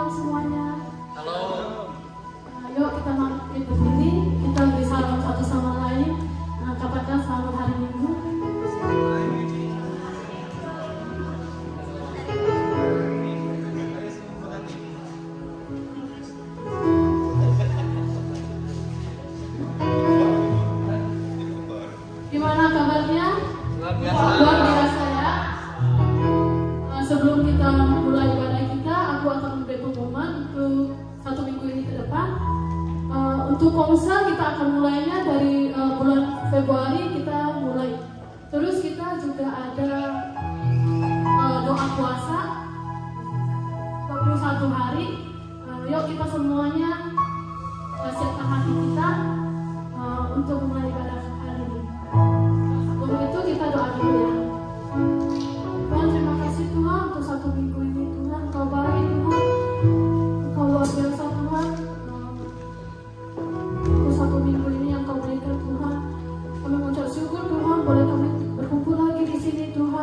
semuanya. Halo. Yuk kita mari berdiri, kita beri salam satu sama lain. Katakan selamat hari Minggu. Gimana kabarnya? Luar biasa. Luar biasa ya. Sebelum kita mulai ibadah kita, aku akan memberi pengumuman untuk 1 minggu ini ke depan. Untuk komsel kita akan mulainya dari bulan Februari kita mulai. Terus kita juga ada doa puasa 21 hari. Yuk kita semuanya siapkan hati kita untuk mulai ibadah hari ini. Sebelum itu kita doa dulu ya. Tuhan, terima kasih Tuhan untuk 1 minggu ini Tuhan. Engkau baik Tuhan, Engkau luar biasa Tuhan. Untuk 1 minggu ini yang Kau berikan Tuhan, kami mengucap syukur Tuhan boleh kami berkumpul lagi di sini Tuhan.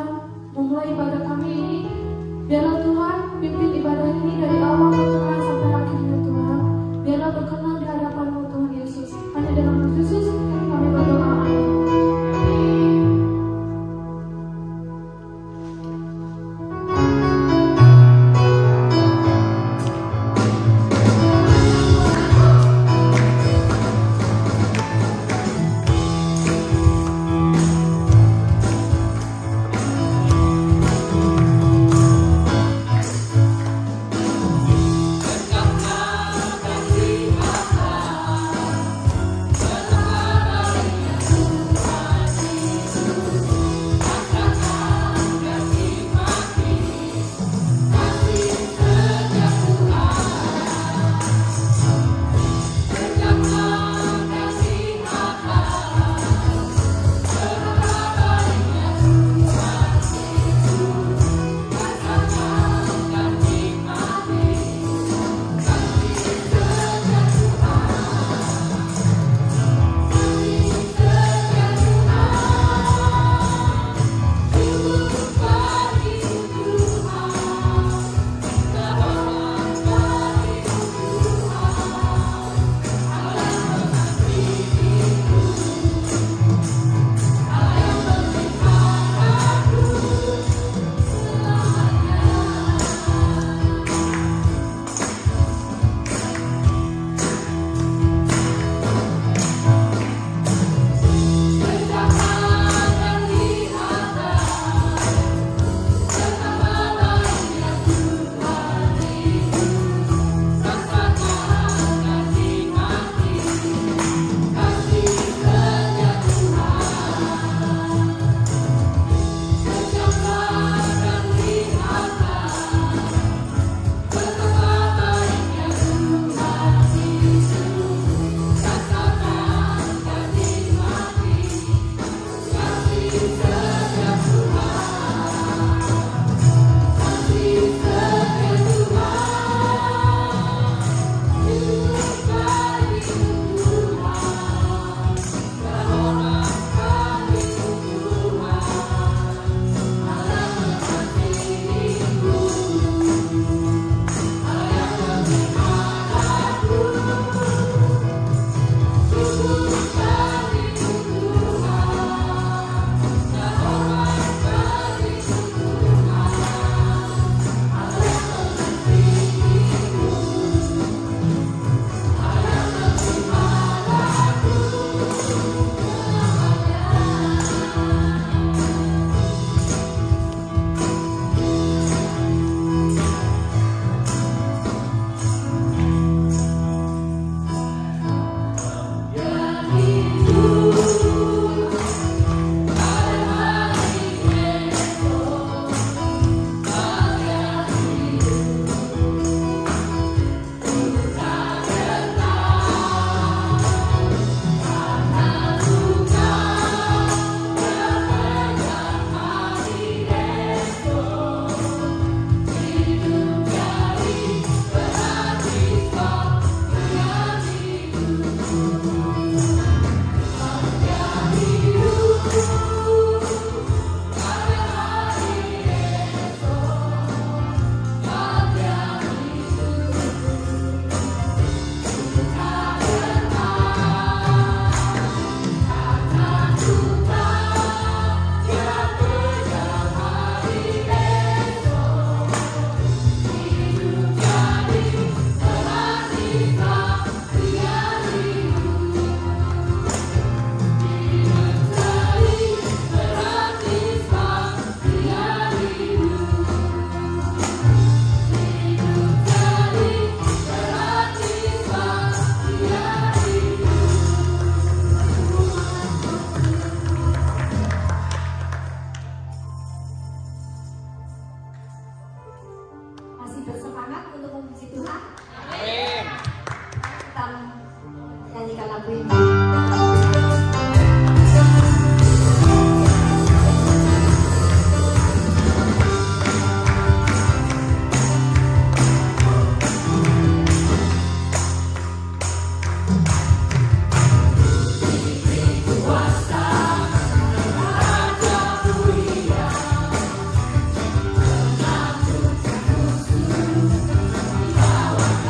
Puji Tuhan. Amin. Kita nyanyikan lagu ini. Bawa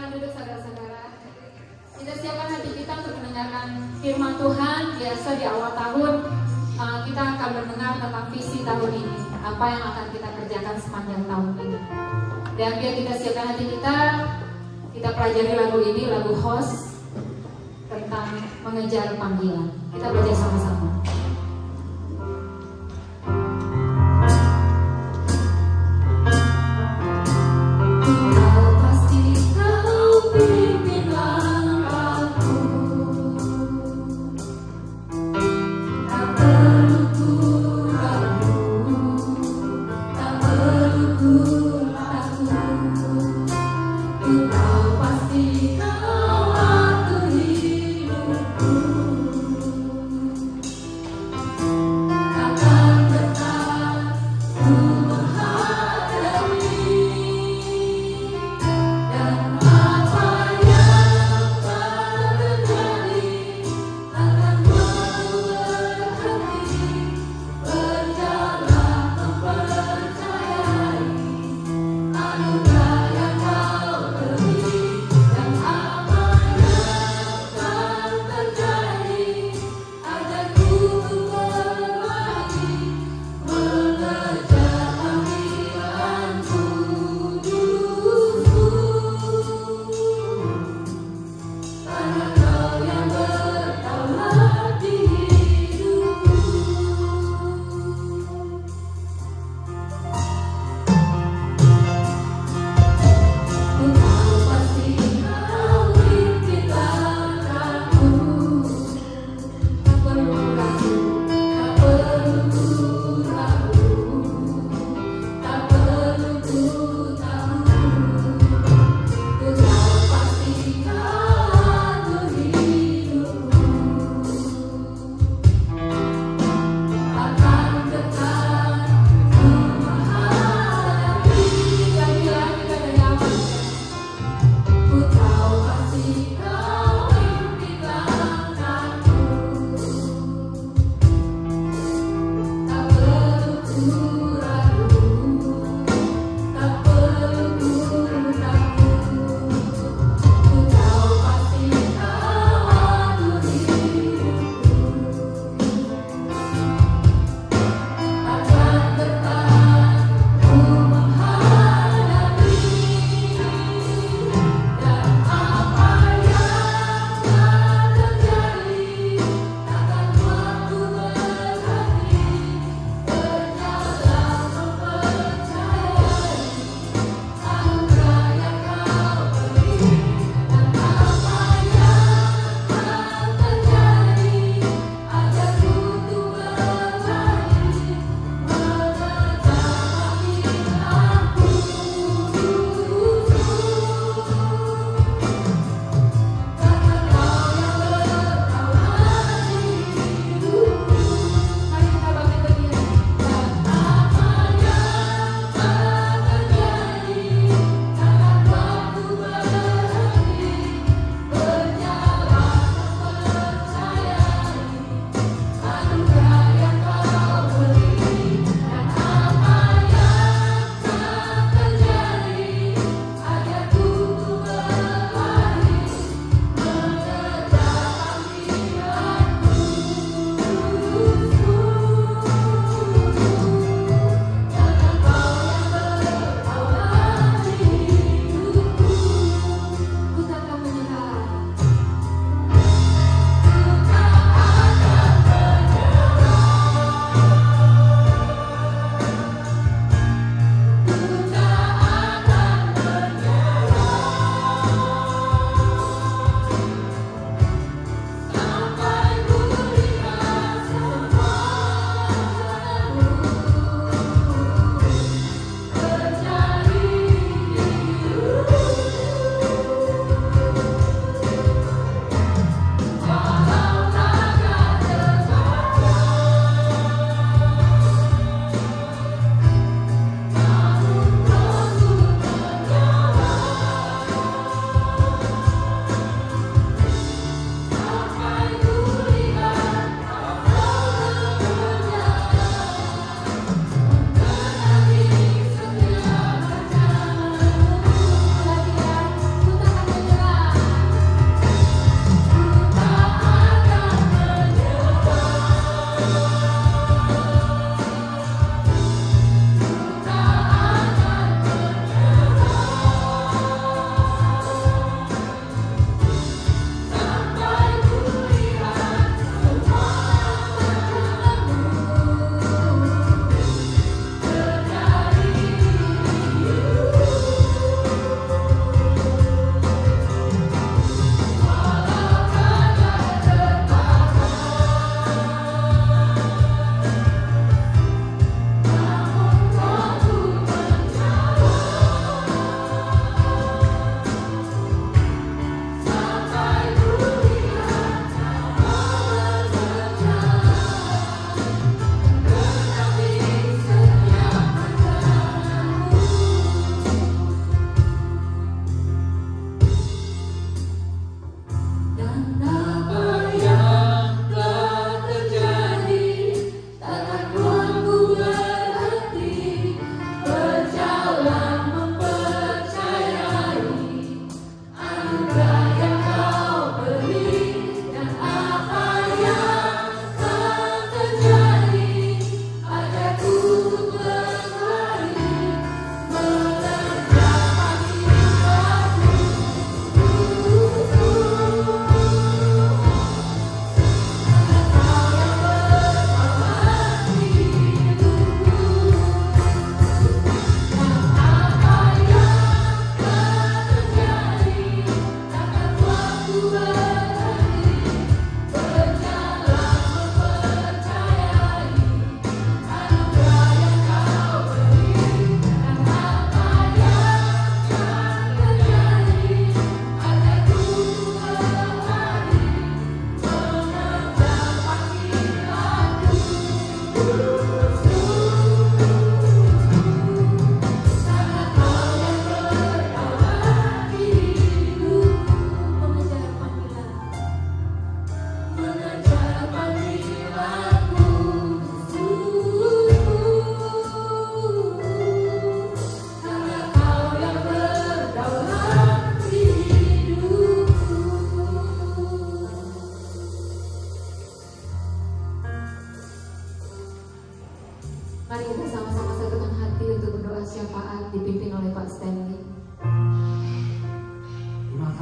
Silakan duduk saudara-saudara. Kita siapkan hati kita untuk mendengarkan firman Tuhan. Biasa di awal tahun kita akan mendengar tentang visi tahun ini, apa yang akan kita kerjakan sepanjang tahun ini. Dan biar kita siapkan hati kita pelajari lagu ini, lagu host tentang mengejar panggilan. Kita belajar sama-sama. Anugerah yang kau beri, dan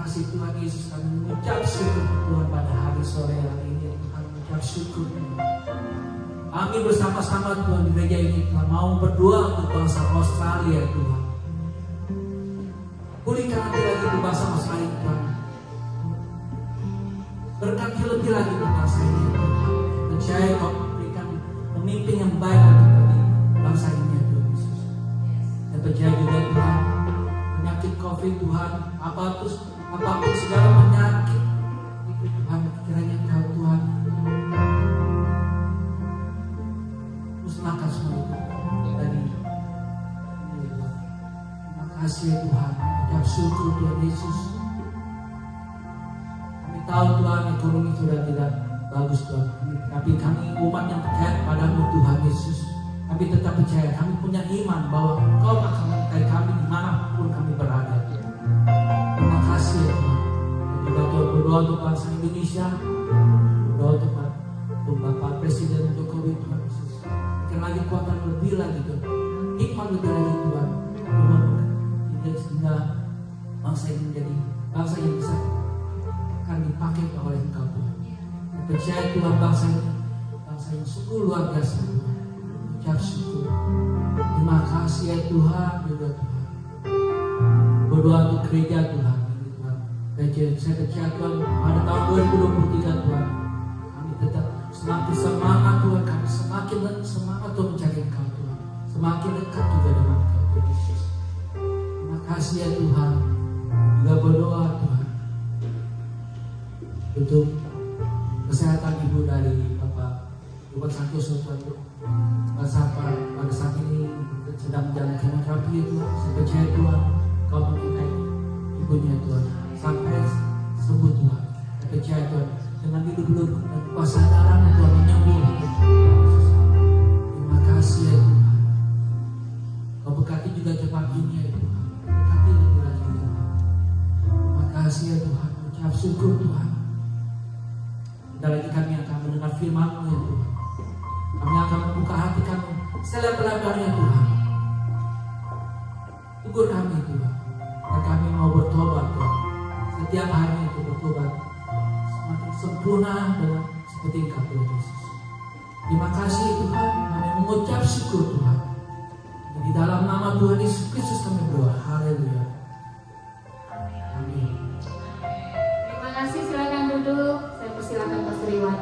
kasih Tuhan Yesus, kami mengucap syukur Tuhan pada hari sore hari ini. Tuhan mengucap syukur. Kami bersama-sama Tuhan di gereja ini Tuhan mau berdoa untuk bangsa Australia Tuhan. Pulihkan hati lagi di bangsa Australia Tuhan. Berkati lebih lagi untuk bangsa ini Tuhan. Percaya Kau berikan pemimpin yang baik untuk bangsa ini Tuhan Yesus. Dan percaya juga Tuhan, penyakit COVID Tuhan, apapun segala penyakit itu Tuhan, kiranya Kau Tuhan musnahkan semua itu dari Tuhan. Terima kasih Tuhan, ucap syukur Tuhan Yesus. Kami tahu Tuhan ekonomi sudah tidak bagus Tuhan, tapi kami umat yang percaya padamu Tuhan Yesus, kami tetap percaya, kami punya iman bahwa Kau akan menyertai kami dimanapun kami berada. Terima kasih ya Tuhan. Dan juga Tuhan berdoa untuk bangsa Indonesia, berdoa untuk Bapak Presiden Jokowi Tuhan Yesus. Berikan lagi kuatan lebih lagi Tuhan, hikmat lebih lagi Tuhan, sehingga bangsa ini menjadi bangsa yang bisa akan dipakai oleh Engkau Tuhan. Dan percaya Tuhan, bangsa yang sungguh luar biasa Tuhan. Ucap syukur. Terima kasih ya Tuhan, juga Tuhan. Berdoa untuk gereja Tuhan. Saya percaya Tuhan, pada tahun 2023 Tuhan, kami tetap semakin semangat Tuhan, kami semakin semangat Tuhan mencari Engkau Tuhan, semakin dekat juga dengan Engkau Tuhan Yesus. Terima kasih ya Tuhan. Juga berdoa Tuhan untuk kesehatan ibu dari Bapak Ibu Santoso Tuhan. Pada saat ini sedang menjalani kemoterapi itu, saya percaya Tuhan, Kau menyertai ibunya Tuhan sampai sembuh Tuhan. Saya percaya Tuhan, dengan hidup dan kuasa darah Tuhan menyembuh. Terima kasih ya Tuhan. Kau berkati juga jemaat ini ya Tuhan. Berkati lebih lagi Tuhan. Terima kasih ya Tuhan. Ucap syukur Tuhan. Tidak lagi kami akan mendengar firman-Mu ya Tuhan. Kami akan membuka hati kami selebar-lebarnya Tuhan. Tegur kami Tuhan. Dan kami mau bertobat Tuhan. Setiap hari itu bertobat semakin sempurna dengan seperti Engkau Tuhan Yesus. Terima kasih Tuhan. Kami mengucap syukur Tuhan. Dan di dalam nama Tuhan Yesus Kristus kami berdoa. Haleluya. Amin. Terima kasih, silakan duduk. Saya persilakan Pastor Iwan.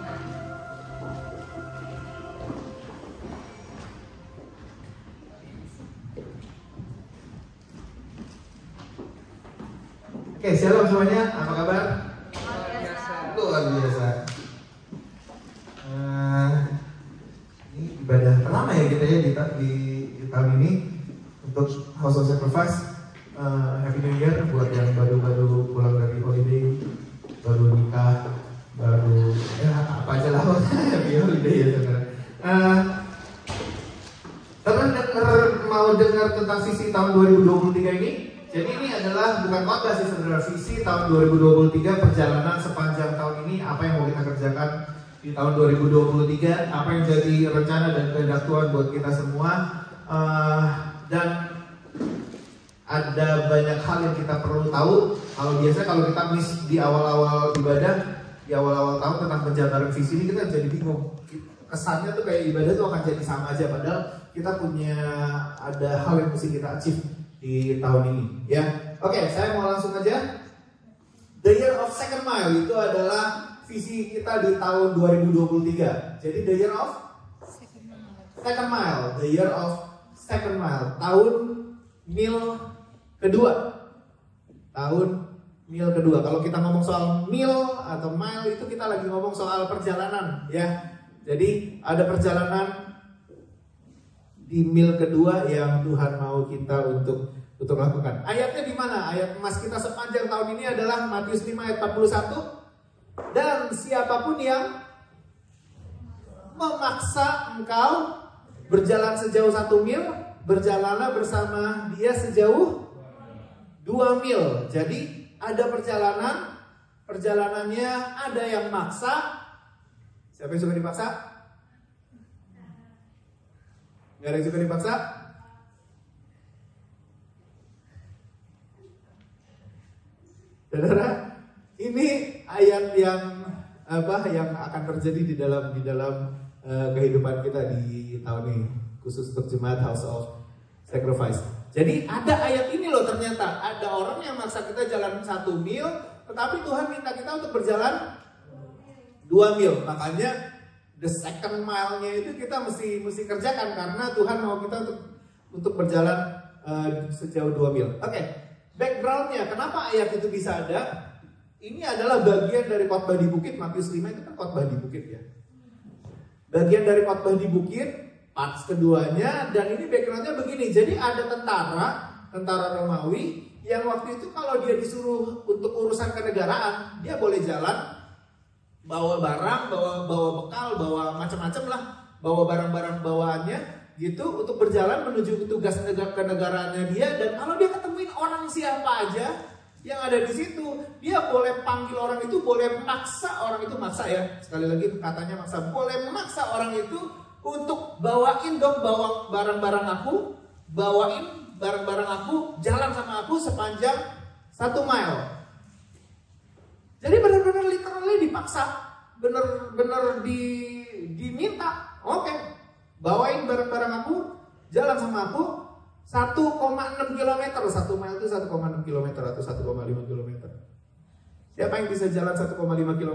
Oke, shalom semuanya, apa kabar? Luar biasa. Ini ibadah pertama ya kita ya di tahun ini untuk House of Sacrifice. Happy New Year buat yang baru pulang dari holiday, baru nikah, baru apa aja lah. Happy holiday ya saudara. Teman-teman mau dengar tentang sisi tahun 2023 ini? Jadi ini adalah bukan khotbah sih saudara, visi tahun 2023, perjalanan sepanjang tahun ini, apa yang mau kita kerjakan di tahun 2023, apa yang jadi rencana dan kehendak Tuhan buat kita semua. Dan ada banyak hal yang kita perlu tahu. Kalau kita miss di awal-awal ibadah, di awal-awal tahun tentang penjabaran visi ini, kita jadi bingung. Kesannya tuh kayak ibadah tuh akan jadi sama aja, padahal kita punya ada hal yang mesti kita achieve di tahun ini ya. Oke, saya mau langsung aja. The Year of Second Mile itu adalah visi kita di tahun 2023. Jadi the Year of Second Mile, the Year of Second Mile, tahun mil kedua. Tahun mil kedua. Kalau kita ngomong soal mil atau mile itu kita lagi ngomong soal perjalanan ya. Jadi ada perjalanan di mil kedua yang Tuhan mau kita untuk lakukan. Ayatnya di mana? Ayat emas kita sepanjang tahun ini adalah Matius 5 ayat 41. Dan siapapun yang memaksa engkau berjalan sejauh 1 mil, berjalanlah bersama dia sejauh 2 mil. Jadi ada perjalanannya ada yang maksa. Siapa yang suka dipaksa? Gak ada yang suka dipaksa? Saudara, ini ayat yang akan terjadi di dalam kehidupan kita di tahun ini, khusus untuk jemaat House of Sacrifice. Jadi ada ayat ini loh, ternyata ada orang yang maksa kita jalan 1 mil, tetapi Tuhan minta kita untuk berjalan 2 mil. Makanya the second mile-nya itu kita mesti kerjakan, karena Tuhan mau kita untuk berjalan sejauh 2 mil. Oke, background-nya kenapa ayat itu bisa ada? Ini adalah bagian dari khotbah di bukit. Matius 5 itu kan khotbah di bukit ya. Bagian dari khotbah di bukit, part keduanya, dan ini background-nya begini. Jadi ada tentara Romawi yang waktu itu kalau dia disuruh untuk urusan kenegaraan, dia boleh jalan, bawa barang, bawa bekal, bawa macam-macam lah, bawa barang-barang bawaannya gitu untuk berjalan menuju tugas kenegaraannya dia. Dan kalau dia ketemuin orang siapa aja yang ada di situ, dia boleh panggil orang itu, boleh maksa orang itu, maksa ya, sekali lagi katanya maksa, boleh memaksa orang itu untuk bawain barang-barang aku, jalan sama aku sepanjang 1 mile. Jadi benar-benar literally dipaksa, benar-benar diminta, oke, bawain barang-barang aku, jalan sama aku 1,6 km, 1 mile itu 1,6 km atau 1,5 km. Siapa yang bisa jalan 1,5 km?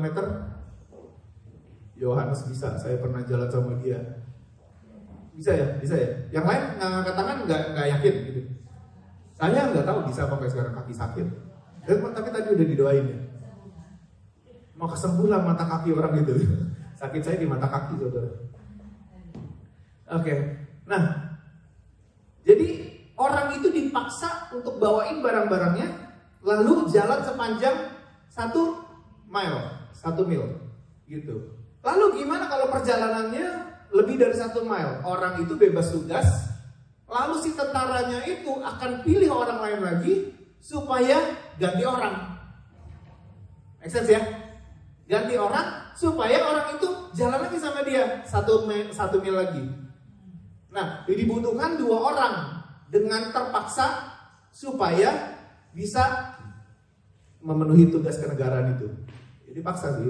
Yohanes bisa, saya pernah jalan sama dia. Bisa ya? Yang lain ngangkat tangan nggak yakin gitu. Saya nggak tahu bisa apa sekarang, kaki sakit. Tapi tadi udah didoain ya. Mau kesembuhan mata kaki orang itu. Sakit saya di mata kaki, saudara. Oke, nah, jadi orang itu dipaksa untuk bawain barang-barangnya, lalu jalan sepanjang 1 mil, gitu. Lalu gimana kalau perjalanannya lebih dari 1 mile? Orang itu bebas tugas, lalu si tentaranya itu akan pilih orang lain lagi supaya ganti orang. Make sense ya? Ganti orang supaya orang itu jalan lagi sama dia 1 mil lagi. Nah, dibutuhkan 2 orang dengan terpaksa supaya bisa memenuhi tugas kenegaraan itu. Jadi paksa sih.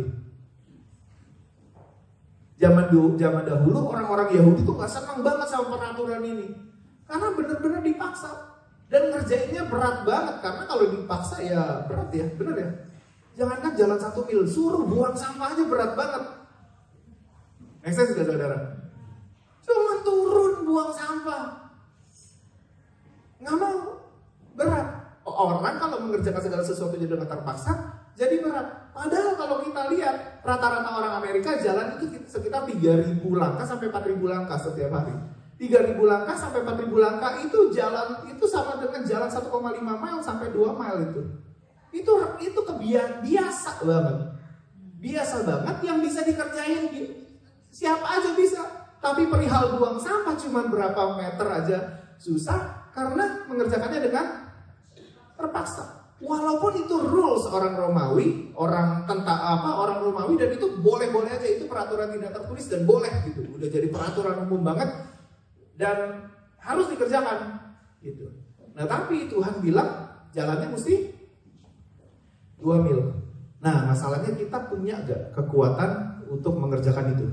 Zaman dahulu orang-orang Yahudi tuh gak senang banget sama peraturan ini, karena benar-benar dipaksa dan ngerjainnya berat banget. Karena kalau dipaksa ya berat ya, benar ya. Jangankan jalan 1 mil, suruh buang sampah aja berat banget. Ekses gak saudara? Cuma turun buang sampah, nggak mau, berat. Orang kalau mengerjakan segala sesuatu dengan terpaksa jadi berat. Padahal kalau kita lihat rata-rata orang Amerika jalan itu sekitar 3.000 langkah sampai 4.000 langkah setiap hari. 3.000 langkah sampai 4.000 langkah itu jalan itu sama dengan jalan 1,5 mile sampai 2 mile itu. Itu biasa banget. Biasa banget yang bisa dikerjain siapa aja bisa. Tapi perihal buang sampah cuma berapa meter aja susah karena mengerjakannya dengan terpaksa. Walaupun itu rules orang Romawi, orang Romawi, dan itu boleh-boleh aja, itu peraturan tidak tertulis dan boleh gitu. Udah jadi peraturan umum banget dan harus dikerjakan gitu. Nah, tapi Tuhan bilang jalannya mesti 2 mil. Nah, masalahnya kita punya gak kekuatan untuk mengerjakan itu?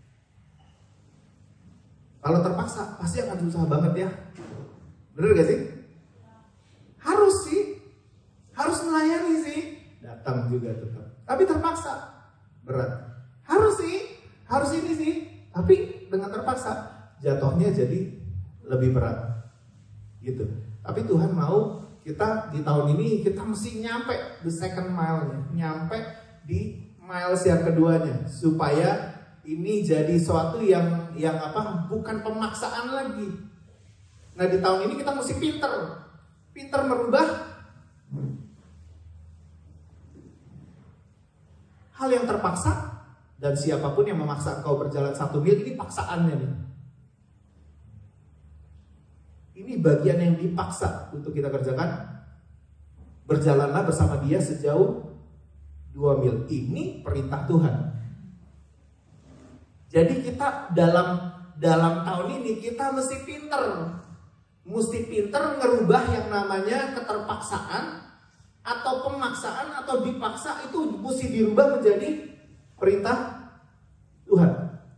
Kalau terpaksa pasti akan susah banget ya. Bener gak sih? Harus melayani sih. Datang juga tetap. Tapi terpaksa berat. Harus ini sih. Tapi dengan terpaksa jatuhnya jadi lebih berat. Gitu. Tapi Tuhan mau kita di tahun ini kita mesti nyampe the second mile-nya, nyampe di miles yang keduanya supaya ini jadi suatu yang bukan pemaksaan lagi. Nah, di tahun ini kita mesti pinter merubah hal yang terpaksa, dan siapapun yang memaksa engkau berjalan 1 mil, ini paksaannya nih. Ini bagian yang dipaksa untuk kita kerjakan. Berjalanlah bersama dia sejauh 2 mil. Ini perintah Tuhan. Jadi kita dalam tahun ini kita mesti pinter ngerubah yang namanya keterpaksaan atau pemaksaan atau dipaksa itu mesti dirubah menjadi perintah Tuhan.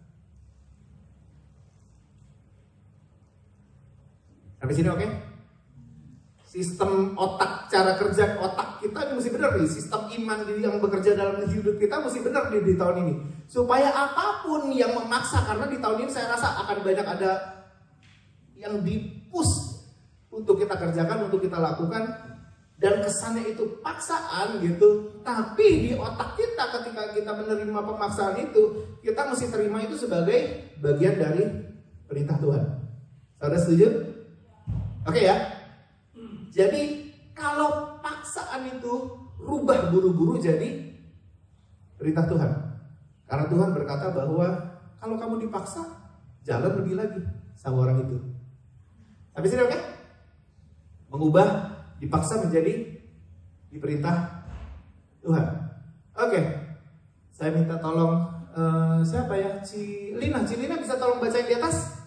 Sampai sini oke? Sistem otak, cara kerja otak kita ini mesti benar nih. Sistem iman yang bekerja dalam hidup kita mesti benar nih di tahun ini. Supaya apapun yang memaksa, karena di tahun ini saya rasa akan banyak ada yang di-push untuk kita kerjakan, untuk kita lakukan. Dan kesannya itu paksaan gitu. Tapi di otak kita ketika kita menerima pemaksaan itu, kita mesti terima itu sebagai bagian dari perintah Tuhan. Saudara setuju? Oke ya? Jadi kalau paksaan itu rubah buru-buru jadi perintah Tuhan. Karena Tuhan berkata bahwa kalau kamu dipaksa, jalan lebih lagi sama orang itu. Sampai sini oke? Mengubah dipaksa menjadi diperintah Tuhan. Oke. Saya minta tolong siapa ya? Cilina bisa tolong bacain di atas?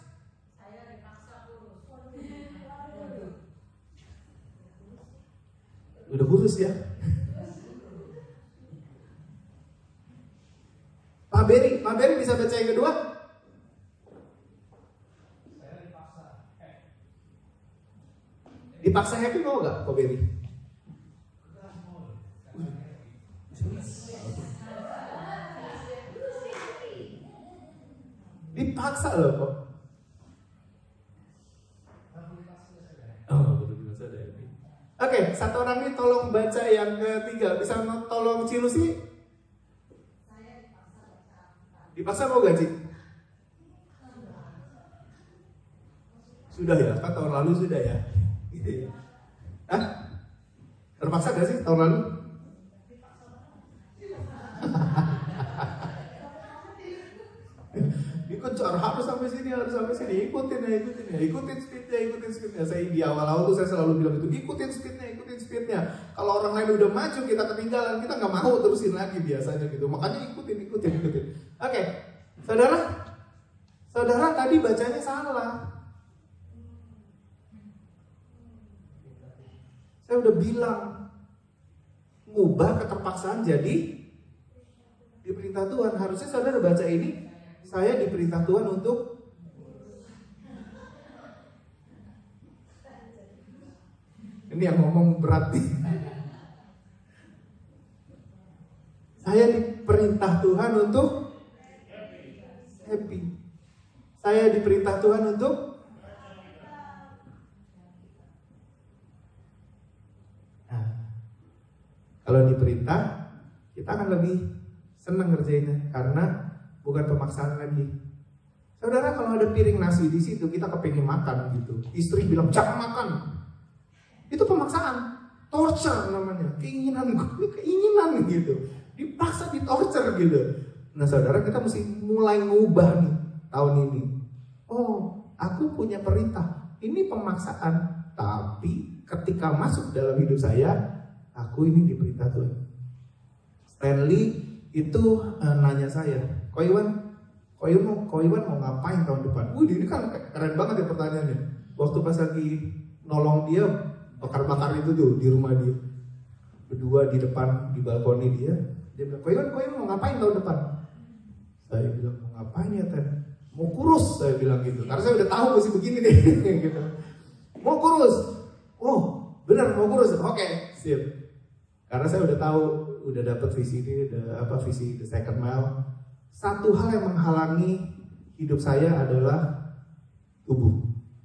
Udah kurus ya. Pak Beri bisa baca yang kedua? Dipaksa happy mau gak Pak Beri? Dipaksa loh kok. Oke, satu orang ini tolong baca yang ketiga. Bisa tolong Cilusi? Dipaksa mau gak, Ci? Sudah ya, kan tahun lalu sudah ya. Hah? Terpaksa gak sih tahun lalu? Dikejar harus sampai sini, ikutin speednya. Saya di awal-awal tuh saya selalu bilang itu, ikutin speednya. Kalau orang lain udah maju, kita ketinggalan, kita nggak mau terusin lagi biasanya gitu. Makanya ikutin. Oke, saudara tadi bacanya salah. Saya udah bilang, ngubah keterpaksaan jadi diperintah Tuhan. Harusnya saudara baca ini, saya diperintah Tuhan untuk ini yang ngomong berat nih. Saya diperintah Tuhan untuk happy. Saya diperintah Tuhan untuk kalau diperintah, kita akan lebih senang ngerjainnya karena bukan pemaksaan lagi. Saudara, kalau ada piring nasi di situ, kita kepengen makan gitu. Istri bilang jangan makan. Itu pemaksaan, torture namanya, keinginan gitu. Dipaksa, ditorture gitu. Nah, saudara, kita mesti mulai ngubah nih tahun ini. Oh, aku punya perintah. Ini pemaksaan, tapi ketika masuk dalam hidup saya, aku ini diperintah Tuhan. Stanley itu nanya saya, Koiwan mau ngapain tahun depan? Ini kan keren banget ya pertanyaannya. Waktu pas lagi nolong dia bakar-bakar itu tuh di rumah dia, berdua di depan di balkoni dia bilang, Koiwan mau ngapain tahun depan? Saya bilang, mau ngapain ya Ten? Mau kurus, saya bilang gitu. Karena saya udah tahu mesti begini deh gitu. Mau kurus. Oh, benar mau kurus. Oke, sip. Karena saya udah tahu, udah dapat visi ini, visi The Second Mile. Satu hal yang menghalangi hidup saya adalah tubuh.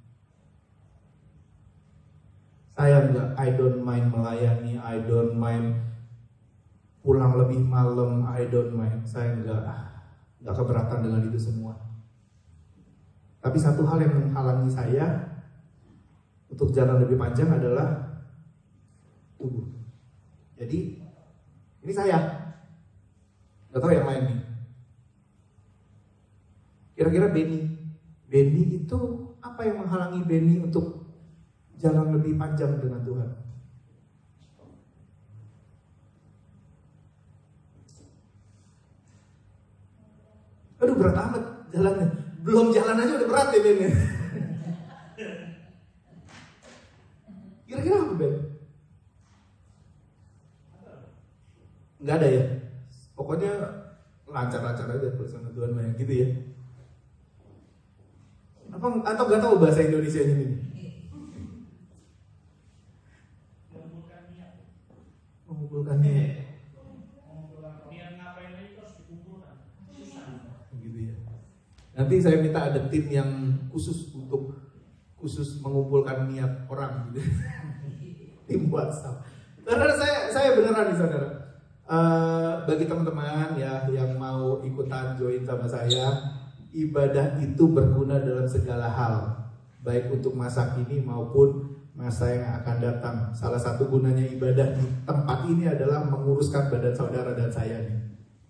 Saya I don't mind melayani, I don't mind pulang lebih malam, I don't mind. Saya nggak keberatan dengan itu semua. Tapi satu hal yang menghalangi saya untuk jalan lebih panjang adalah tubuh. Jadi ini saya, nggak tahu yang lain nih. Kira-kira Benny itu apa yang menghalangi Benny untuk jalan lebih panjang dengan Tuhan? Aduh berat amat jalannya. Belum jalan aja udah berat ya Benny. Kira-kira apa Ben? Nggak ada ya. Pokoknya lancar-lancar aja bersama Tuhan mah gitu ya. Apa atau nggak tahu bahasa Indonesia ini? Mengumpulkan niat. Gitu ya. Nanti saya minta ada tim yang khusus mengumpulkan niat orang gitu. Tim WhatsApp. Saudara, saya beneran nih saudara. Bagi teman-teman ya yang mau ikutan join sama saya, ibadah itu berguna dalam segala hal, baik untuk masa kini maupun masa yang akan datang. Salah satu gunanya ibadah di tempat ini adalah menguruskan badan saudara dan saya nih.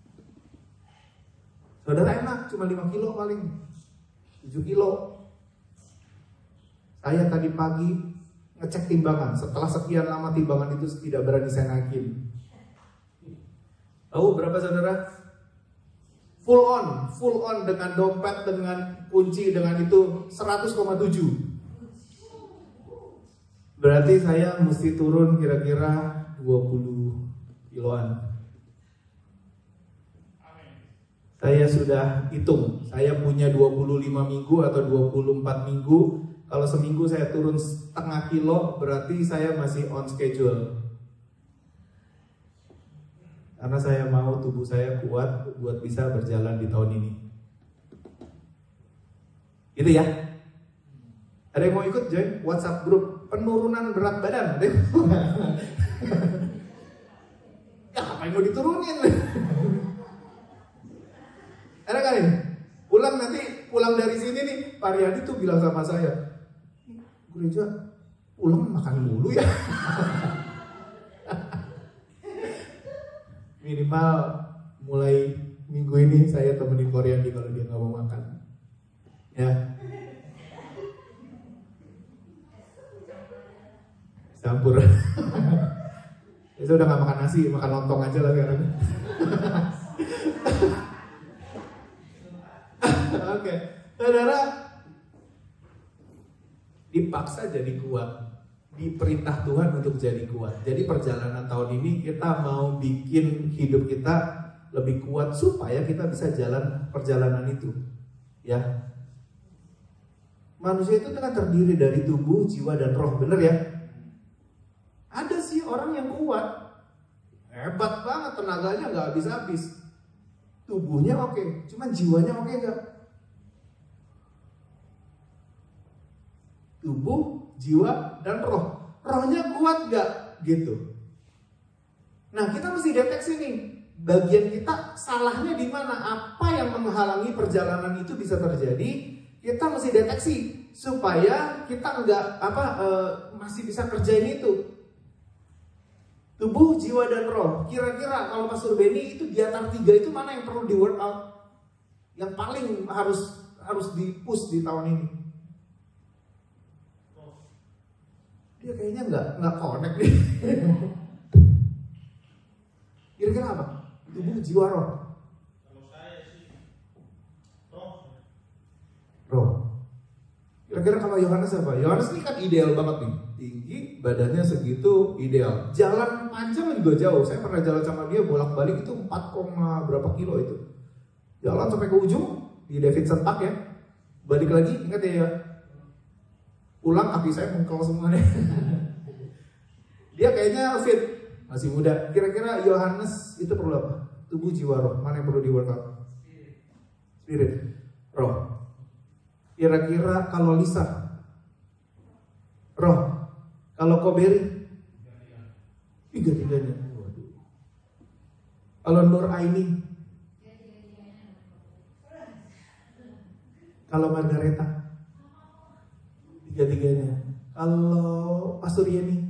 Saudara enak, cuma 5 kilo paling 7 kilo. Saya tadi pagi ngecek timbangan, setelah sekian lama timbangan itu tidak berani saya naikin. Tahu berapa saudara? Full on dengan dompet, dengan kunci, dengan itu 100,7. Berarti saya mesti turun kira-kira 20 kiloan. Saya sudah hitung, saya punya 25 minggu atau 24 minggu. Kalau seminggu saya turun setengah kilo, berarti saya masih on schedule. Karena saya mau tubuh saya kuat buat bisa berjalan di tahun ini. Gitu ya. Ada yang mau ikut join WhatsApp grup penurunan berat badan? Ya apa yang mau diturunin? Ada kali pulang dari sini nih, Pak Riyadi tuh bilang sama saya, gereja pulang makan mulu ya. Minimal mulai minggu ini saya temenin Koryandi kalau dia nggak mau makan, ya. Campur. Saya udah nggak makan nasi, makan lontong aja lah sekarang. Oke, saudara, dipaksa jadi kuat, diperintah Tuhan untuk jadi kuat. Jadi perjalanan tahun ini kita mau bikin hidup kita lebih kuat supaya kita bisa jalan perjalanan itu, ya. Manusia itu kan terdiri dari tubuh, jiwa, dan roh, bener ya? Ada sih orang yang kuat, hebat banget, tenaganya nggak habis-habis, tubuhnya oke, cuman jiwanya oke nggak? Tubuh, jiwa, dan roh. Rohnya kuat gak? Gitu. Nah, kita mesti deteksi nih, bagian kita salahnya di mana? Apa yang menghalangi perjalanan itu bisa terjadi? Kita mesti deteksi supaya kita masih bisa kerjain itu. Tubuh, jiwa, dan roh. Kira-kira kalau Pastor Benny itu di antara 3 itu mana yang perlu di workout? Yang paling harus di-push di tahun ini? Dia kayaknya nggak connect nih. Kira-kira apa? Tubuh, jiwa, roh. Kalau saya sih Roh. Kira-kira kalau Yohanes apa? Yohanes ini kan ideal banget nih, tinggi, badannya segitu, ideal. Jalan panjang juga jauh. Saya pernah jalan sama dia bolak-balik itu 4, berapa kilo itu. Jalan sampai ke ujung di Davidson Park ya. Balik lagi, ingat ya. Pulang kaki saya mengkel semua nih. Dia kayaknya fit, masih muda. Kira-kira Yohanes itu perlu apa? Tubuh, jiwa, roh. Mana yang perlu di workout? Spirit, roh. Kira-kira kalau Lisa, roh. Kalau Koberi, 3-3-nya. Waduh. Kalau Nur Aini, kalau Margareta, 3-3-nya. Kalau Pastor Yeni,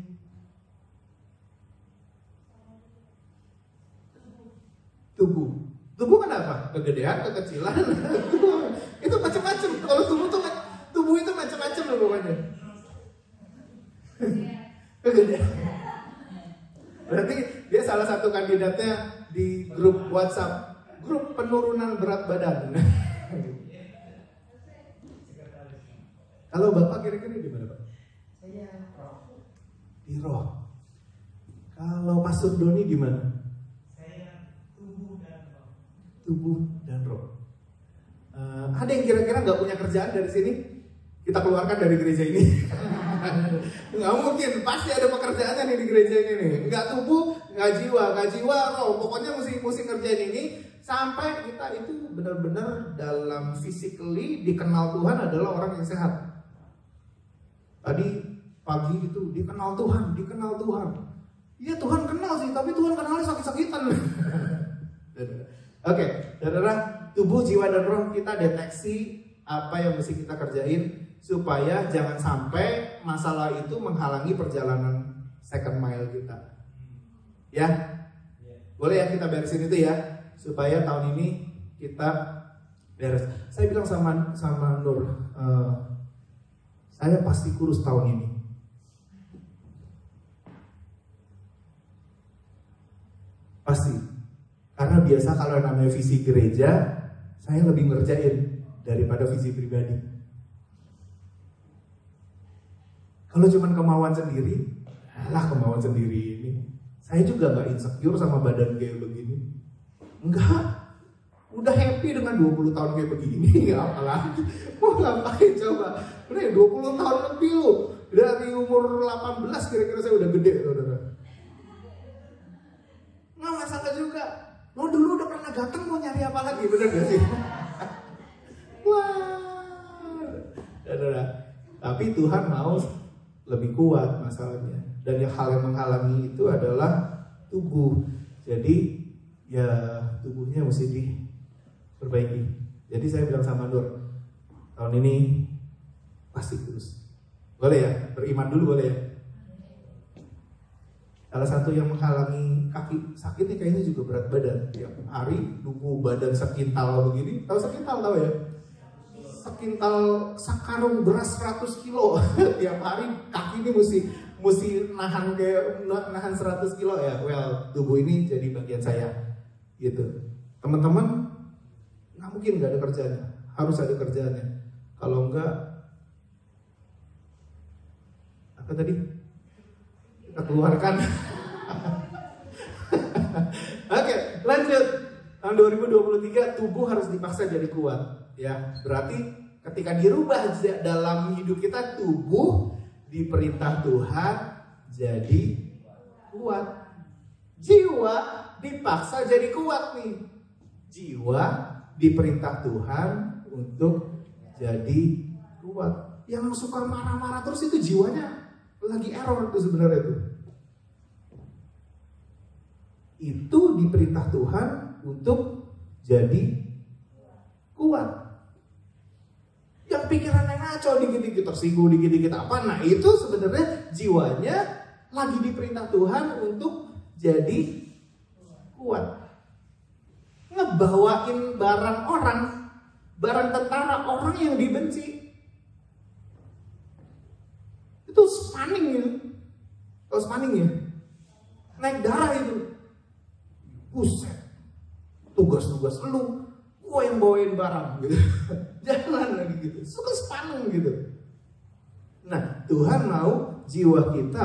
tubuh. Tubuh kenapa? Kegedean, kekecilan. Itu macam-macam. Kalau tubuh itu macam-macam loh pokoknya. Kegedean. Berarti dia salah satu kandidatnya di grup WhatsApp, grup penurunan berat badan. Kalau Bapak kira-kira di mana, Pak? Saya roh. Di roh. Kalau Pastor Doni di mana? Saya tubuh dan roh. Ada yang kira-kira nggak punya kerjaan dari sini? Kita keluarkan dari gereja ini. Nggak mungkin, pasti ada pekerjaannya nih di gereja ini nih. Nggak tubuh, nggak jiwa, roh. Pokoknya mesti kerjain ini sampai kita itu benar-benar dalam physically dikenal Tuhan adalah orang yang sehat. Tadi pagi itu dikenal Tuhan. Iya Tuhan kenal sih, tapi Tuhan kenalnya sakit-sakitan. Oke, saudara, tubuh, jiwa, dan roh kita deteksi apa yang mesti kita kerjain supaya jangan sampai masalah itu menghalangi perjalanan second mile kita. Ya, boleh ya kita beresin itu ya, supaya tahun ini kita beres. Saya bilang sama Nur, saya pasti kurus tahun ini. Pasti. Karena biasa kalau namanya visi gereja, saya lebih ngerjain daripada visi pribadi. Kalau cuma kemauan sendiri, kemauan sendiri ini. Saya juga gak insecure sama badan kayak begini. Enggak. Udah happy dengan 20 tahun kayak begini. Apalagi mau ngapain coba. Udah 20 tahun lebih loh. Dari umur 18 kira-kira saya udah gede. Nggak masalah juga. Lo dulu udah pernah ganteng, mau nyari apa lagi, bener gak sih? Wah. Tapi Tuhan mau lebih kuat masalahnya. Dan yang hal yang menghalangi itu adalah tubuh. Jadi ya tubuhnya mesti diperbaiki. Jadi saya bilang sama Nur, tahun ini pasti kurus. Boleh ya? Beriman dulu boleh ya? Salah satu yang menghalangi kaki sakitnya kayaknya juga berat badan. Tiap hari nunggu badan sekintal begini. Tahu sekintal tahu ya? Sekintal sakarung beras 100 kilo. Tiap hari kaki ini mesti nahan 100 kilo ya. Well, tubuh ini jadi bagian saya. Gitu. Teman-teman nggak mungkin nggak ada kerjaannya. Harus ada kerjaannya. Kalau enggak, apa tadi? Kita keluarkan. Oke, lanjut. Tahun 2023 tubuh harus dipaksa jadi kuat. Ya, berarti ketika dirubah dalam hidup kita, tubuh diperintah Tuhan jadi kuat. Jiwa dipaksa jadi kuat nih. Jiwa diperintah Tuhan untuk jadi kuat. Yang suka marah-marah terus itu jiwanya lagi error itu sebenarnya itu. Itu diperintah Tuhan untuk jadi kuat. Yang pikirannya ngaco dikit-dikit tersinggung dikit-dikit apa, nah itu sebenarnya jiwanya lagi diperintah Tuhan untuk jadi kuat. Ngebawain barang orang, barang tentara orang yang dibenci. Itu spanning ya. Kalau spanning ya, naik darah itu. Buset. Tugas-tugas lu, gua yang bawain barang gitu. Jangan lagi gitu. Suka spanning gitu. Nah, Tuhan mau jiwa kita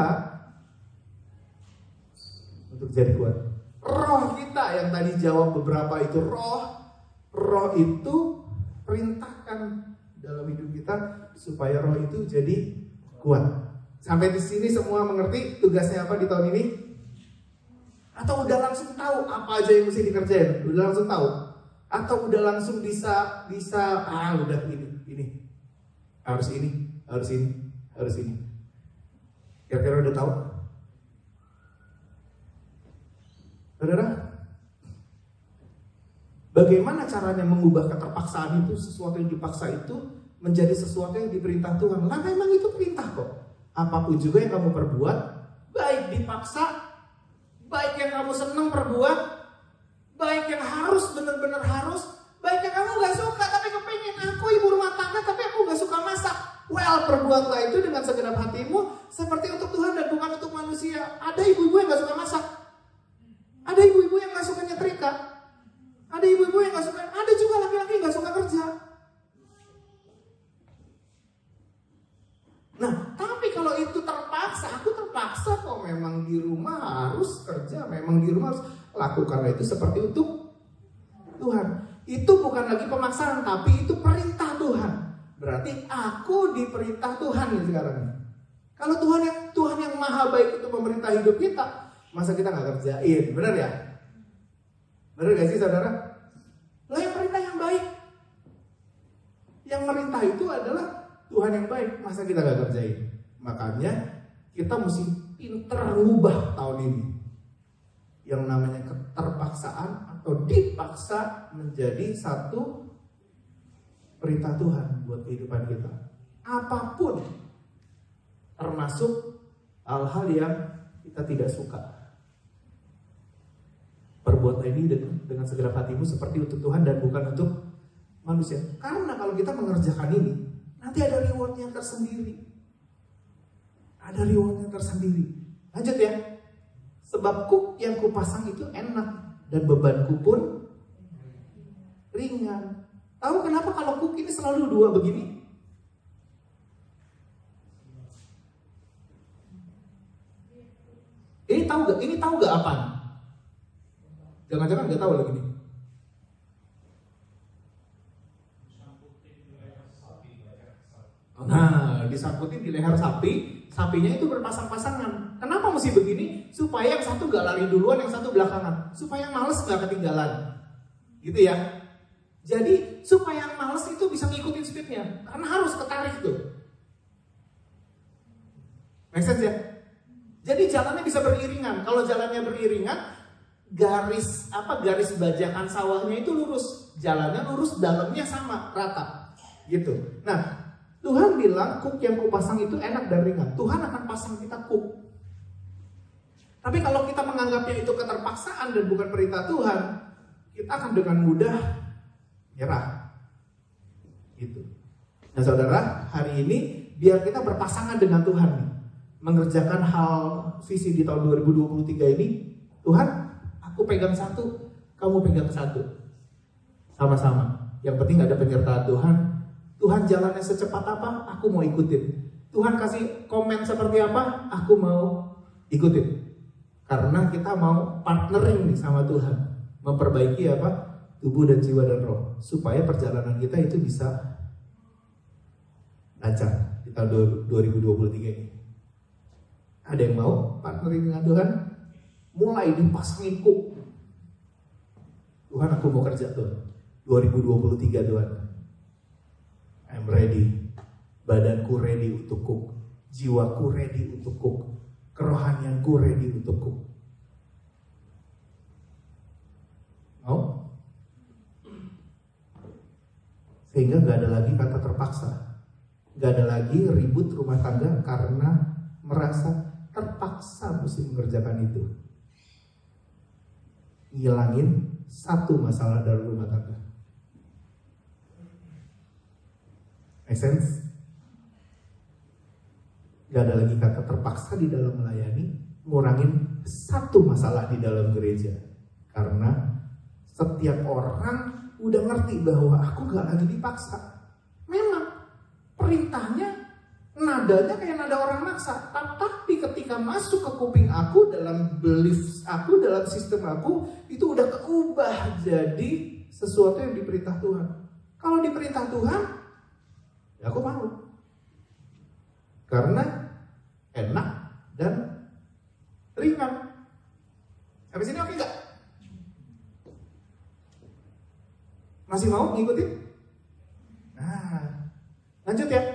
untuk jadi kuat. Roh kita yang tadi jawab beberapa itu roh itu perintahkan dalam hidup kita supaya roh itu jadi kuat. Sampai di sini semua mengerti tugasnya apa di tahun ini? Atau udah langsung tahu apa aja yang mesti dikerjain? Udah langsung tahu? Atau udah langsung bisa udah ini harus ini. Kira-kira udah tahu? Saudara, bagaimana caranya mengubah keterpaksaan itu, sesuatu yang dipaksa itu menjadi sesuatu yang diperintah Tuhan? Lah memang itu perintah kok. Apapun juga yang kamu perbuat, baik dipaksa, baik yang kamu senang perbuat, baik yang harus, benar-benar harus, baik yang kamu gak suka tapi kepengen, aku ibu rumah tangga tapi aku gak suka masak. Well, perbuatlah itu dengan segenap hatimu seperti untuk Tuhan dan bukan untuk manusia. Ada ibu-ibu yang gak suka masak, ada ibu-ibu yang gak suka nyetrika, ada ibu-ibu yang gak suka, ada juga laki-laki yang gak suka kerja. Nah, tapi kalau itu terpaksa, aku terpaksa kok, memang di rumah harus kerja, memang di rumah harus lakukanlah itu seperti untuk Tuhan. Itu bukan lagi pemaksaan, tapi itu perintah Tuhan. Berarti aku diperintah Tuhan nih sekarang. Kalau Tuhan yang maha baik itu memerintah hidup kita, masa kita nggak kerjain? Benar ya? Benar gak sih saudara? Lah yang perintah yang baik, yang merintah itu adalah Tuhan yang baik, masa kita nggak kerjain? Makanya kita mesti pinter rubah tahun ini. Yang namanya keterpaksaan atau dipaksa menjadi satu perintah Tuhan buat kehidupan kita. Apapun, termasuk hal-hal yang kita tidak suka. Perbuatan ini dengan segenap hatimu seperti untuk Tuhan dan bukan untuk manusia. Karena kalau kita mengerjakan ini, nanti ada rewardnya tersendiri. Ada rewardnya tersendiri. Lanjut ya. Sebab kuk yang kupasang itu enak dan bebanku pun ringan. Tahu kenapa kalau kuk ini selalu dua begini? Ini tahu gak apa? Jangan-jangan gak tahu lagi nih. Nah, disangkutin di leher sapi, sapinya itu berpasang-pasangan. Kenapa mesti begini? Supaya yang satu gak lari duluan, yang satu belakangan. Supaya yang males gak ketinggalan. Gitu ya. Jadi supaya yang males itu bisa ngikutin speednya. Karena harus ketarik tuh. Make sense ya? Jadi jalannya bisa beriringan. Kalau jalannya beriringan, garis bajakan sawahnya itu lurus. Jalannya lurus, dalamnya sama, rata. Gitu. Nah, Tuhan bilang kuk yang kupasang itu enak dan ringan. Tuhan akan pasang kita kuk. Tapi kalau kita menganggapnya itu keterpaksaan dan bukan perintah Tuhan, kita akan dengan mudah nyerah. Gitu. Nah saudara, hari ini biar kita berpasangan dengan Tuhan nih, mengerjakan hal visi di tahun 2023 ini. Tuhan, aku pegang satu, kamu pegang satu. Sama-sama. Yang penting ada penyertaan Tuhan. Tuhan jalannya secepat apa, aku mau ikutin. Tuhan kasih komen seperti apa, aku mau ikutin. Karena kita mau partnering nih sama Tuhan, memperbaiki apa, tubuh dan jiwa dan roh, supaya perjalanan kita itu bisa lancar di tahun 2023 ini. Ada yang mau partnering dengan Tuhan? Mulai dipasangin kuk. Tuhan, aku mau kerja Tuhan 2023 Tuhan. I'm ready. Badanku ready untuk kuk. Jiwaku ready untuk kuk. Kerohanianku ready untuk kuk. Mau? Sehingga gak ada lagi kata terpaksa. Gak ada lagi ribut rumah tangga karena merasa terpaksa mesti mengerjakan itu. Ngilangin satu masalah dalam rumah tangga. Make sense? Gak ada lagi kata terpaksa di dalam melayani, ngurangin satu masalah di dalam gereja. Karena setiap orang udah ngerti bahwa aku gak lagi dipaksa. Memang perintahnya nadanya kayak nada orang maksa, tapi ketika masuk ke kuping aku, dalam belief aku, dalam sistem aku, itu udah keubah jadi sesuatu yang diperintah Tuhan. Kalau diperintah Tuhan, ya aku mau. Karena enak dan ringan. Sampai sini oke nggak? Masih mau ngikutin? Nah, lanjut ya.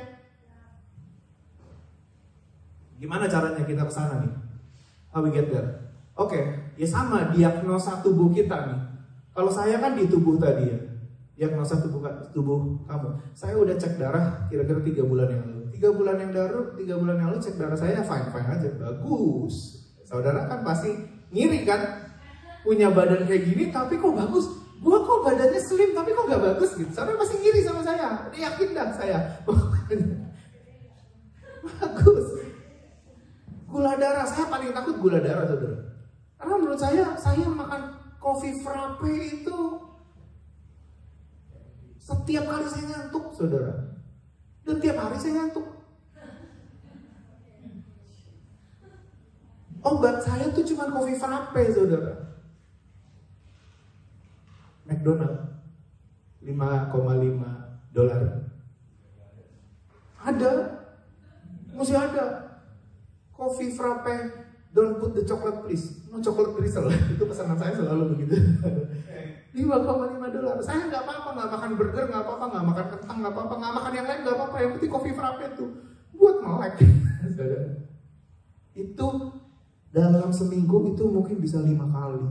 Gimana caranya kita ke sana nih? How we get there? Oke, ya sama diagnosa tubuh kita nih. Kalau saya kan di tubuh tadi ya. Diagnosa tubuh kamu. Saya udah cek darah kira-kira 3 bulan yang lalu. 3 bulan yang lalu cek darah saya fine aja, bagus. Saudara kan pasti ngiri kan? Punya badan kayak gini tapi kok bagus? Gua kok badannya slim tapi kok gak bagus gitu. Saudara pasti ngiri sama saya. Yakin dah saya. Bagus. Gula darah, saya paling takut gula darah saudara. Karena menurut saya makan kopi frappe itu setiap kali saya ngantuk saudara. Dan tiap hari saya ngantuk. Obat saya tuh cuma kopi frappe saudara. McDonald $5,5. Ada, masih ada. Coffee frappe, don't put the chocolate please. No chocolate drizzle. Itu pesanan saya selalu begitu. $5,5. Saya nggak apa-apa, nggak makan burger, nggak apa-apa, nggak makan kentang, nggak apa-apa, nggak makan yang lain, nggak apa-apa. Yang penting coffee frappe itu buat melek. Itu dalam seminggu itu mungkin bisa 5 kali.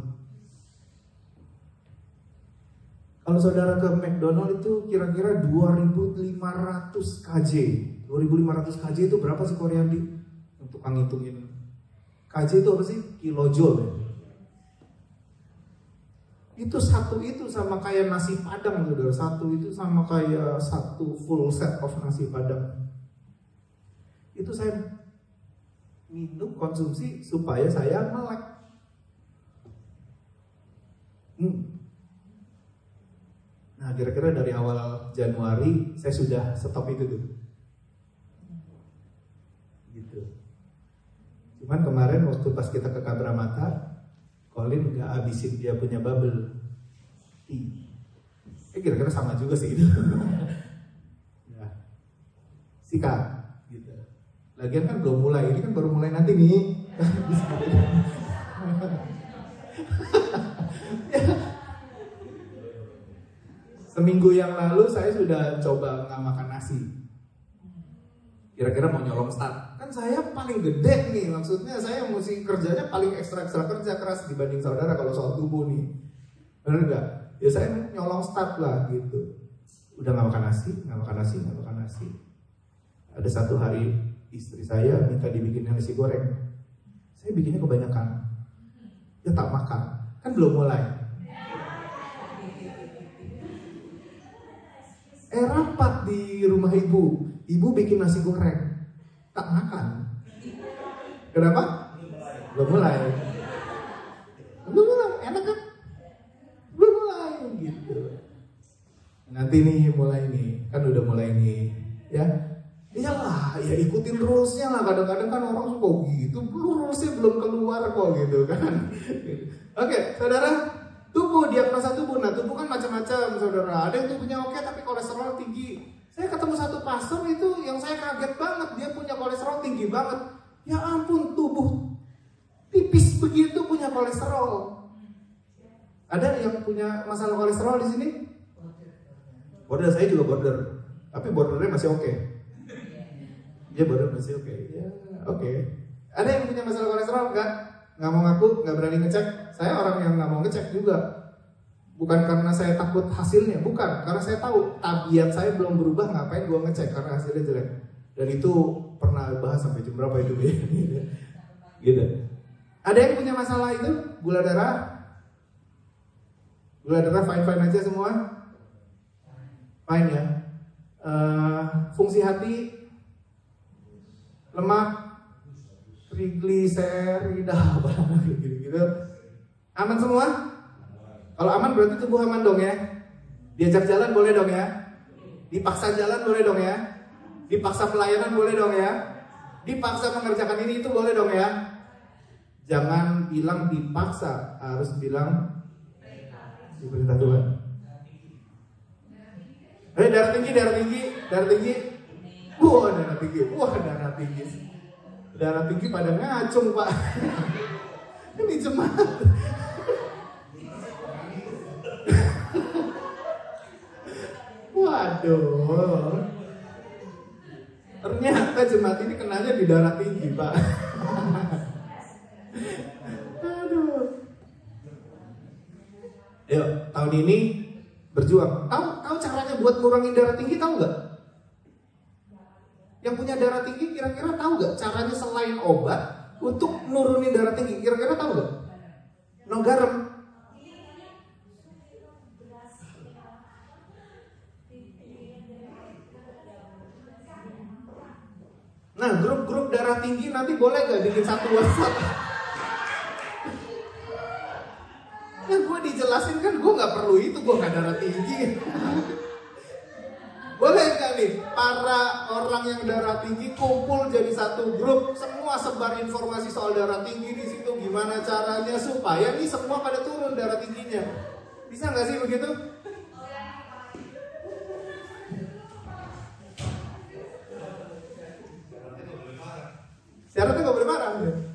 Kalau saudara ke McDonald itu kira-kira 2.500 kj. 2.500 kj itu berapa sih Koreandi? Untuk ngitungin. Kj itu apa sih? Kilojoule. Itu satu itu sama kayak nasi padang, saudara. Satu itu sama kayak satu full set of nasi padang. Itu saya minum konsumsi supaya saya melek. Nah, kira-kira dari awal Januari saya sudah stop itu tuh. Gitu. Cuman kemarin waktu pas kita ke Kabramata, Colin nggak habisin dia punya bubble tea. Kira-kira sama juga sih itu. Ya. Sikat gitu. Lagian kan belum mulai, ini kan baru mulai nanti nih. Seminggu yang lalu saya sudah coba nggak makan nasi. Kira-kira mau nyolong start. Kan saya paling gede nih, maksudnya saya mesti kerjanya paling ekstra kerja keras dibanding saudara kalau soal tubuh nih. Bener nggak? Ya saya nyolong start lah gitu. Udah nggak makan nasi. Ada satu hari istri saya minta dibikinnya nasi goreng. Saya bikinnya kebanyakan. Ya tak makan. Kan belum mulai. Rapat di rumah ibu bikin nasi goreng, tak makan. Kenapa? Belum mulai, enak kan? Belum mulai, gitu. Nanti nih mulai nih, kan udah mulai nih, ya. Iyalah, ya ikutin rulesnya lah. Kadang-kadang kan orang suka gitu, rulesnya belum keluar kok gitu kan. Oke, saudara. Tubuh, diagnosa tubuh. Nah, tubuh kan macam-macam, saudara. Ada yang tubuhnya oke tapi kolesterol tinggi. Saya ketemu satu pastor itu yang saya kaget banget. Dia punya kolesterol tinggi banget. Ya ampun, tubuh tipis begitu punya kolesterol. Ada yang punya masalah kolesterol di sini? Border, saya juga border. Tapi bordernya masih oke. Dia border masih oke. Ya, oke. Ada yang punya masalah kolesterol enggak? Nggak mau ngaku, nggak berani ngecek. Saya orang yang nggak mau ngecek juga. Bukan karena saya takut hasilnya, bukan. Karena saya tahu tabiat saya belum berubah, ngapain gua ngecek karena hasilnya jelek. Dan itu pernah bahas sampai jam berapa itu gitu. Ada yang punya masalah itu? Gula darah? Gula darah fine-fine aja semua? Fine ya. Fungsi hati? Lemak? Trigliserida apa gitu-gitu. Aman semua? Kalau aman berarti tubuh aman dong ya. Diajak jalan boleh dong ya. Dipaksa jalan boleh dong ya. Dipaksa pelayanan boleh dong ya. Dipaksa mengerjakan ini itu boleh dong ya. Jangan bilang dipaksa, harus bilang diperintah Tuhan. Darah tinggi. Darah tinggi. Darah tinggi pada ngacung pak. Ini jemaat. Waduh. Ternyata jemaat ini kenanya di darah tinggi pak. Aduh. Ayo tahun ini berjuang. Tahu caranya buat ngurangin darah tinggi, tahu nggak? Yang punya darah tinggi kira-kira tahu gak caranya selain obat untuk nurunin darah tinggi? Kira-kira tahu gak? No garam. Nah, grup-grup darah tinggi nanti boleh gak bikin satu WhatsApp? Nah, gue dijelasin kan gue gak perlu itu, gue gak darah tinggi. Boleh gak nih para orang yang darah tinggi kumpul jadi satu grup, semua sebar informasi soal darah tinggi di situ, gimana caranya supaya nih semua pada turun darah tingginya. Bisa nggak sih begitu? Syaratnya nggak boleh marah.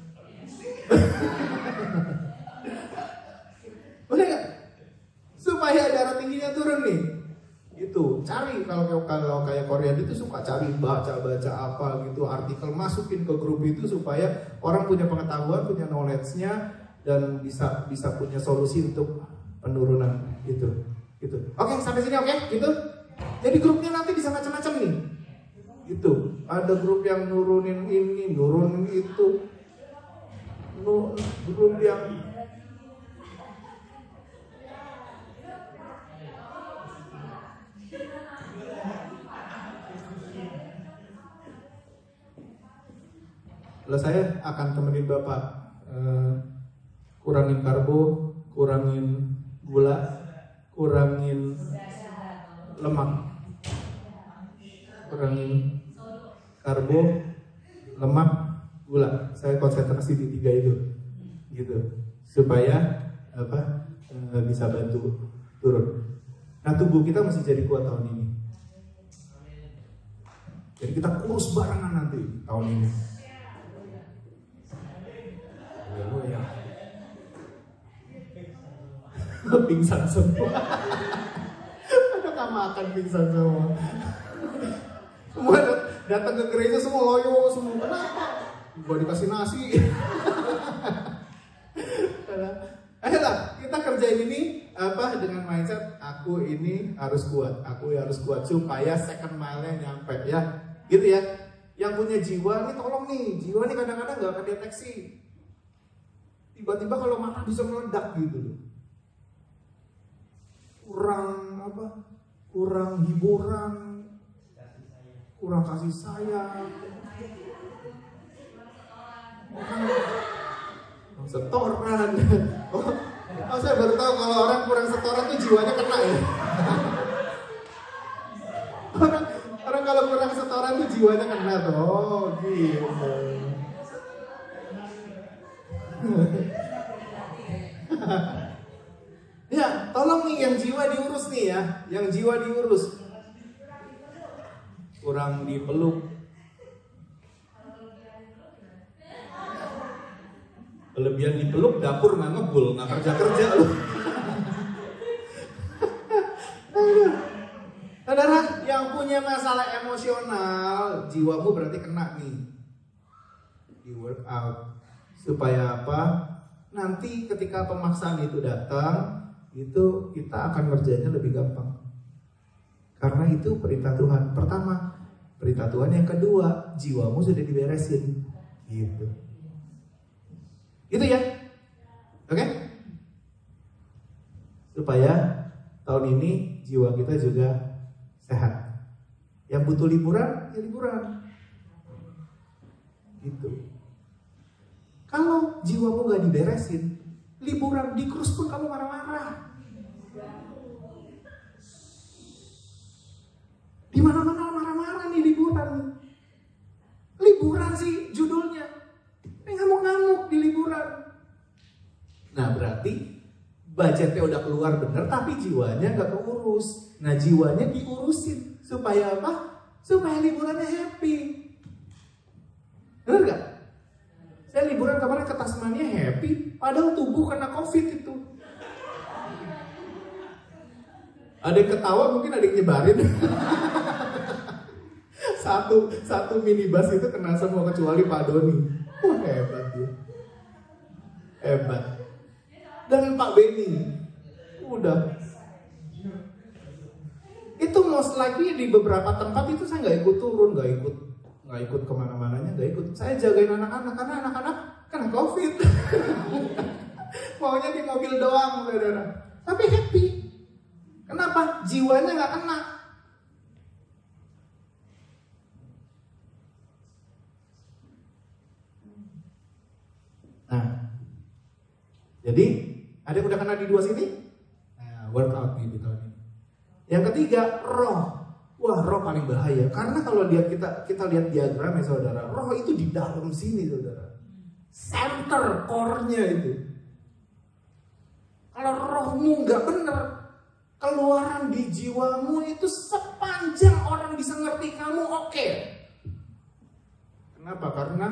Boleh nggak? Supaya darah tingginya turun nih. Itu cari kalau kayak Korea itu suka cari baca apa gitu artikel, masukin ke grup itu supaya orang punya pengetahuan, punya knowledge-nya dan bisa punya solusi untuk penurunan itu. Gitu. Oke, sampai sini oke? Gitu. Jadi grupnya nanti bisa macam-macam nih. Gitu. Ada grup yang nurunin ini, nurunin itu. Grup yang Kalau saya akan temenin Bapak kurangin karbo, kurangin gula, kurangin lemak, kurangin karbo, lemak, gula. Saya konsentrasi di 3 itu, gitu, supaya bisa bantu turun. Nah, tubuh kita mesti jadi kuat tahun ini. Jadi kita kurus barengan nanti tahun ini. Ya. Pingsan semua. Ada nggak makan pingsan semua. Semua datang ke gereja semua loyo semua. Kenapa? Gua dikasih nasi. Ayolah kita kerjain ini dengan mindset aku ini harus kuat, supaya second mile-nya nyampe ya, gitu ya. Yang punya jiwa nih tolong nih, jiwa nih kadang-kadang nggak akan deteksi. Tiba-tiba kalau marah bisa meledak gitu loh. Kurang hiburan, kurang kasih sayang, setoran. Oh, saya baru tahu kalau orang kurang setoran tuh jiwanya kena ya. Orang kalau kurang setoran tuh jiwanya kena tuh. Oh gitu. Ya, tolong nih yang jiwa diurus nih ya, yang jiwa diurus. Kurang dipeluk. Kelebihan dipeluk, dapur nggak ngebul, nggak kerja loh. Saudara, yang punya masalah emosional, jiwamu berarti kena nih. Di work out. Supaya apa? Nanti ketika pemaksaan itu datang, itu kita akan ngerjainnya lebih gampang. Karena itu perintah Tuhan. Pertama, perintah Tuhan. Yang kedua, jiwamu sudah diberesin. Gitu. Gitu ya. Oke? Supaya tahun ini jiwa kita juga sehat. Yang butuh liburan, ya liburan. Gitu. Kalau jiwamu gak diberesin, liburan di cruise pun kamu marah-marah. Di mana-mana marah-marah nih liburan. Liburan sih judulnya. Ngamuk-ngamuk di liburan. Nah berarti budgetnya udah keluar bener, tapi jiwanya gak keurus. Nah jiwanya diurusin. Supaya apa? Supaya liburannya happy. Bener gak? Saya liburan kemarin ke Tasmania happy, padahal tubuh kena COVID itu. Ada yang ketawa, mungkin ada yang nyebarin. satu minibus itu kena semua kecuali Pak Doni. Wah hebat dia. Hebat. Dan Pak Beni. Udah. Itu most likely di beberapa tempat itu saya nggak ikut turun, nggak ikut kemana-mananya, nggak ikut. Saya jagain anak-anak karena anak-anak kena COVID. Maunya di mobil doang, saudara. Tapi happy. Kenapa? Jiwanya nggak kena. Nah, jadi ada yang udah kena di 2 sini? Nah, workout nih di tahun ini. Yang ketiga, roh. Wah, roh paling bahaya. Karena kalau kita lihat diagram ya saudara, roh itu di dalam sini saudara. Center, core-nya itu. Kalau roh rohmu nggak benar, keluaran di jiwamu itu sepanjang orang bisa ngerti kamu oke. Kenapa? Karena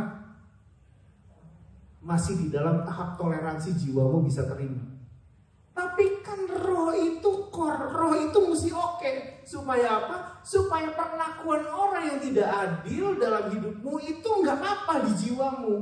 masih di dalam tahap toleransi jiwamu bisa terima. Tapi kan roh itu core, roh itu mesti oke. Supaya apa? Supaya perlakuan orang yang tidak adil dalam hidupmu itu nggak apa di jiwamu.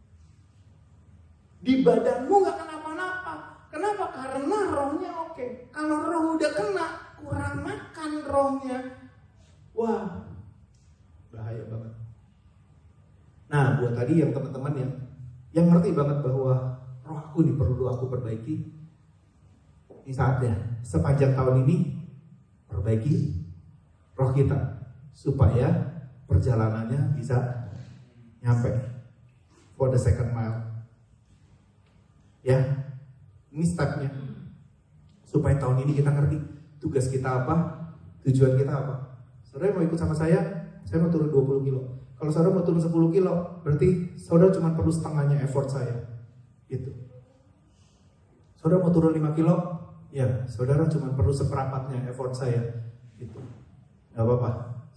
Di badanmu nggak kenapa-napa. Kenapa? Karena rohnya oke. Kalau roh udah kena, kurang makan rohnya. Wah, bahaya banget. Nah, buat tadi yang teman-teman yang ngerti banget bahwa roh aku ini perlu aku perbaiki. Ini saatnya sepanjang tahun ini perbaiki roh kita supaya perjalanannya bisa nyampe for the second mile. Ya, ini stepnya supaya tahun ini kita ngerti tugas kita apa, tujuan kita apa. Saudara mau ikut sama saya mau turun 20 kilo. Kalau saudara mau turun 10 kilo, berarti saudara cuma perlu setengahnya effort saya. Gitu. Saudara mau turun 5 kilo, ya saudara cuma perlu seperempatnya effort saya. Gitu. Gak apa-apa.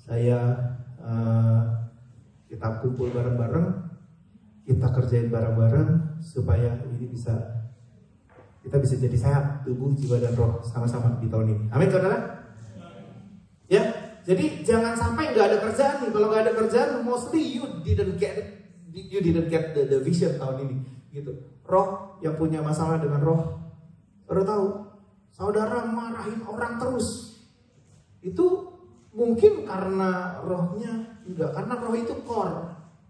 Kita kumpul bareng-bareng, kita kerjain bareng-bareng supaya ini kita bisa jadi sehat tubuh, jiwa dan roh sama-sama di tahun ini. Amin saudara. Ya, jadi jangan sampai nggak ada kerjaan nih. Kalau nggak ada kerjaan, mostly you didn't get the vision tahun ini. Gitu. Roh yang punya masalah dengan roh, saudara tahu, saudara marahin orang terus. Itu mungkin karena rohnya enggak, karena roh itu core.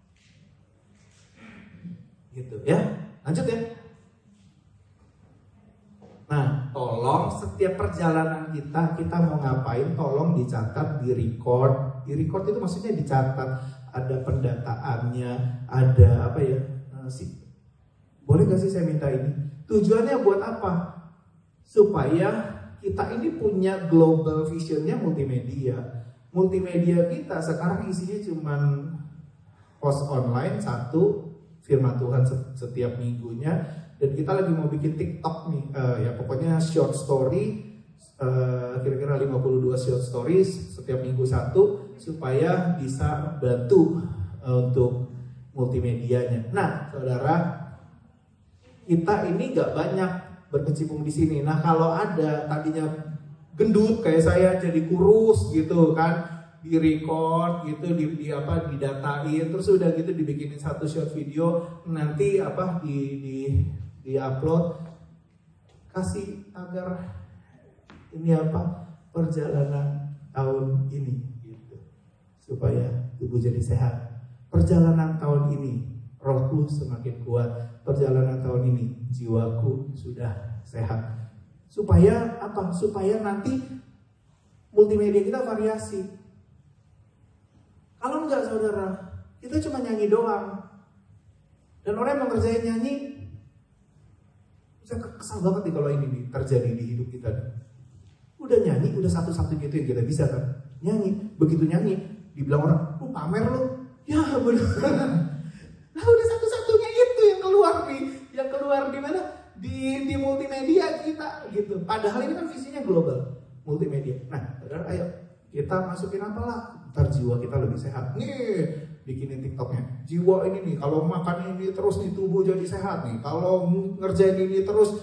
Gitu ya. Lanjut ya. Nah, tolong setiap perjalanan kita mau ngapain, tolong dicatat, di-record. Di-record itu maksudnya dicatat, ada pendataannya, ada apa ya? Boleh gak sih saya minta ini? Tujuannya buat apa? Supaya kita ini punya global visionnya multimedia. Multimedia kita sekarang isinya cuman post online 1, firman Tuhan setiap minggunya. Dan kita lagi mau bikin TikTok nih, ya pokoknya short story, kira-kira 52 short stories setiap minggu 1, supaya bisa bantu untuk multimedianya. Nah, saudara, kita ini gak banyak berkecimpung di sini. Nah, kalau ada tadinya gendut kayak saya jadi kurus gitu kan, di-record gitu, didatain, terus udah gitu dibikinin satu short video, nanti di-upload, kasih agar ini perjalanan tahun ini gitu, supaya tubuh jadi sehat. Perjalanan tahun ini rohku semakin kuat, perjalanan tahun ini jiwaku sudah sehat. Supaya apa? Supaya nanti multimedia kita variasi. Kalau enggak saudara, kita cuma nyanyi doang, dan orang yang mengerjain nyanyi, saya kesal banget nih kalau ini terjadi di hidup kita. Udah nyanyi, udah satu-satunya itu yang kita bisa kan, nyanyi. Begitu nyanyi, dibilang orang, lu pamer lu. Ya bener. Nah udah satu-satunya itu yang keluar di mana? Di multimedia kita gitu. Padahal ini kan visinya global, multimedia. Nah, saudara, ayo kita masukin apalah, ntar jiwa kita lebih sehat. Nih, bikinin TikToknya. Jiwa ini nih, kalau makan ini terus nih tubuh jadi sehat nih. Kalau ngerjain ini terus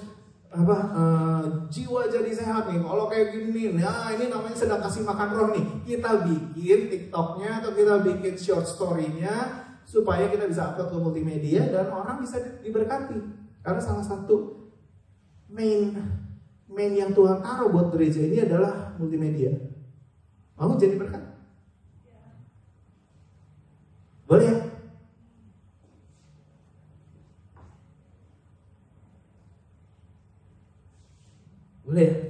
jiwa jadi sehat nih. Kalau kayak gini, nah ini namanya sedang kasih makan roh nih. Kita bikin TikToknya atau kita bikin short story-nya supaya kita bisa upload ke multimedia dan orang bisa diberkati. Karena salah satu main yang Tuhan taruh buat gereja ini adalah multimedia. Mau jadi berkat? Boleh ya? Boleh ya?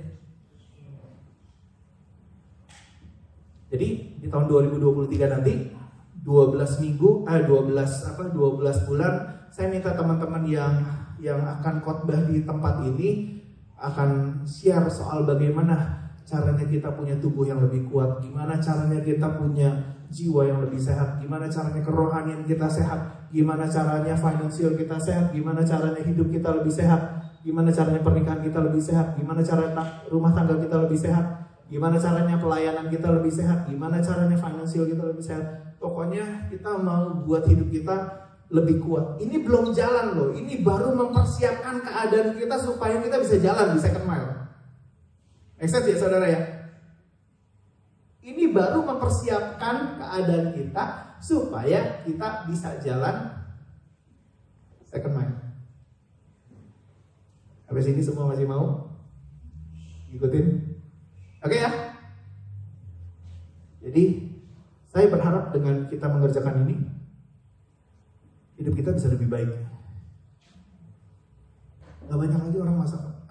Jadi di tahun 2023 nanti 12 bulan saya minta teman-teman yang akan khotbah di tempat ini akan share soal bagaimana caranya kita punya tubuh yang lebih kuat, gimana caranya kita punya jiwa yang lebih sehat, gimana caranya kerohanian kita sehat, gimana caranya finansial kita sehat, gimana caranya hidup kita lebih sehat. gimana caranya pernikahan kita lebih sehat, gimana caranya rumah tangga kita lebih sehat, gimana caranya pelayanan kita lebih sehat, gimana caranya finansial kita lebih sehat. Pokoknya kita mau buat hidup kita lebih kuat. Ini belum jalan loh, ini baru mempersiapkan keadaan kita supaya kita bisa jalan di second mile. Make sense ya saudara ya? Ini baru mempersiapkan keadaan kita supaya kita bisa jalan second mile. Habis ini semua masih mau ikutin? Oke ya? Jadi saya berharap dengan kita mengerjakan ini, hidup kita bisa lebih baik. Gak banyak lagi orang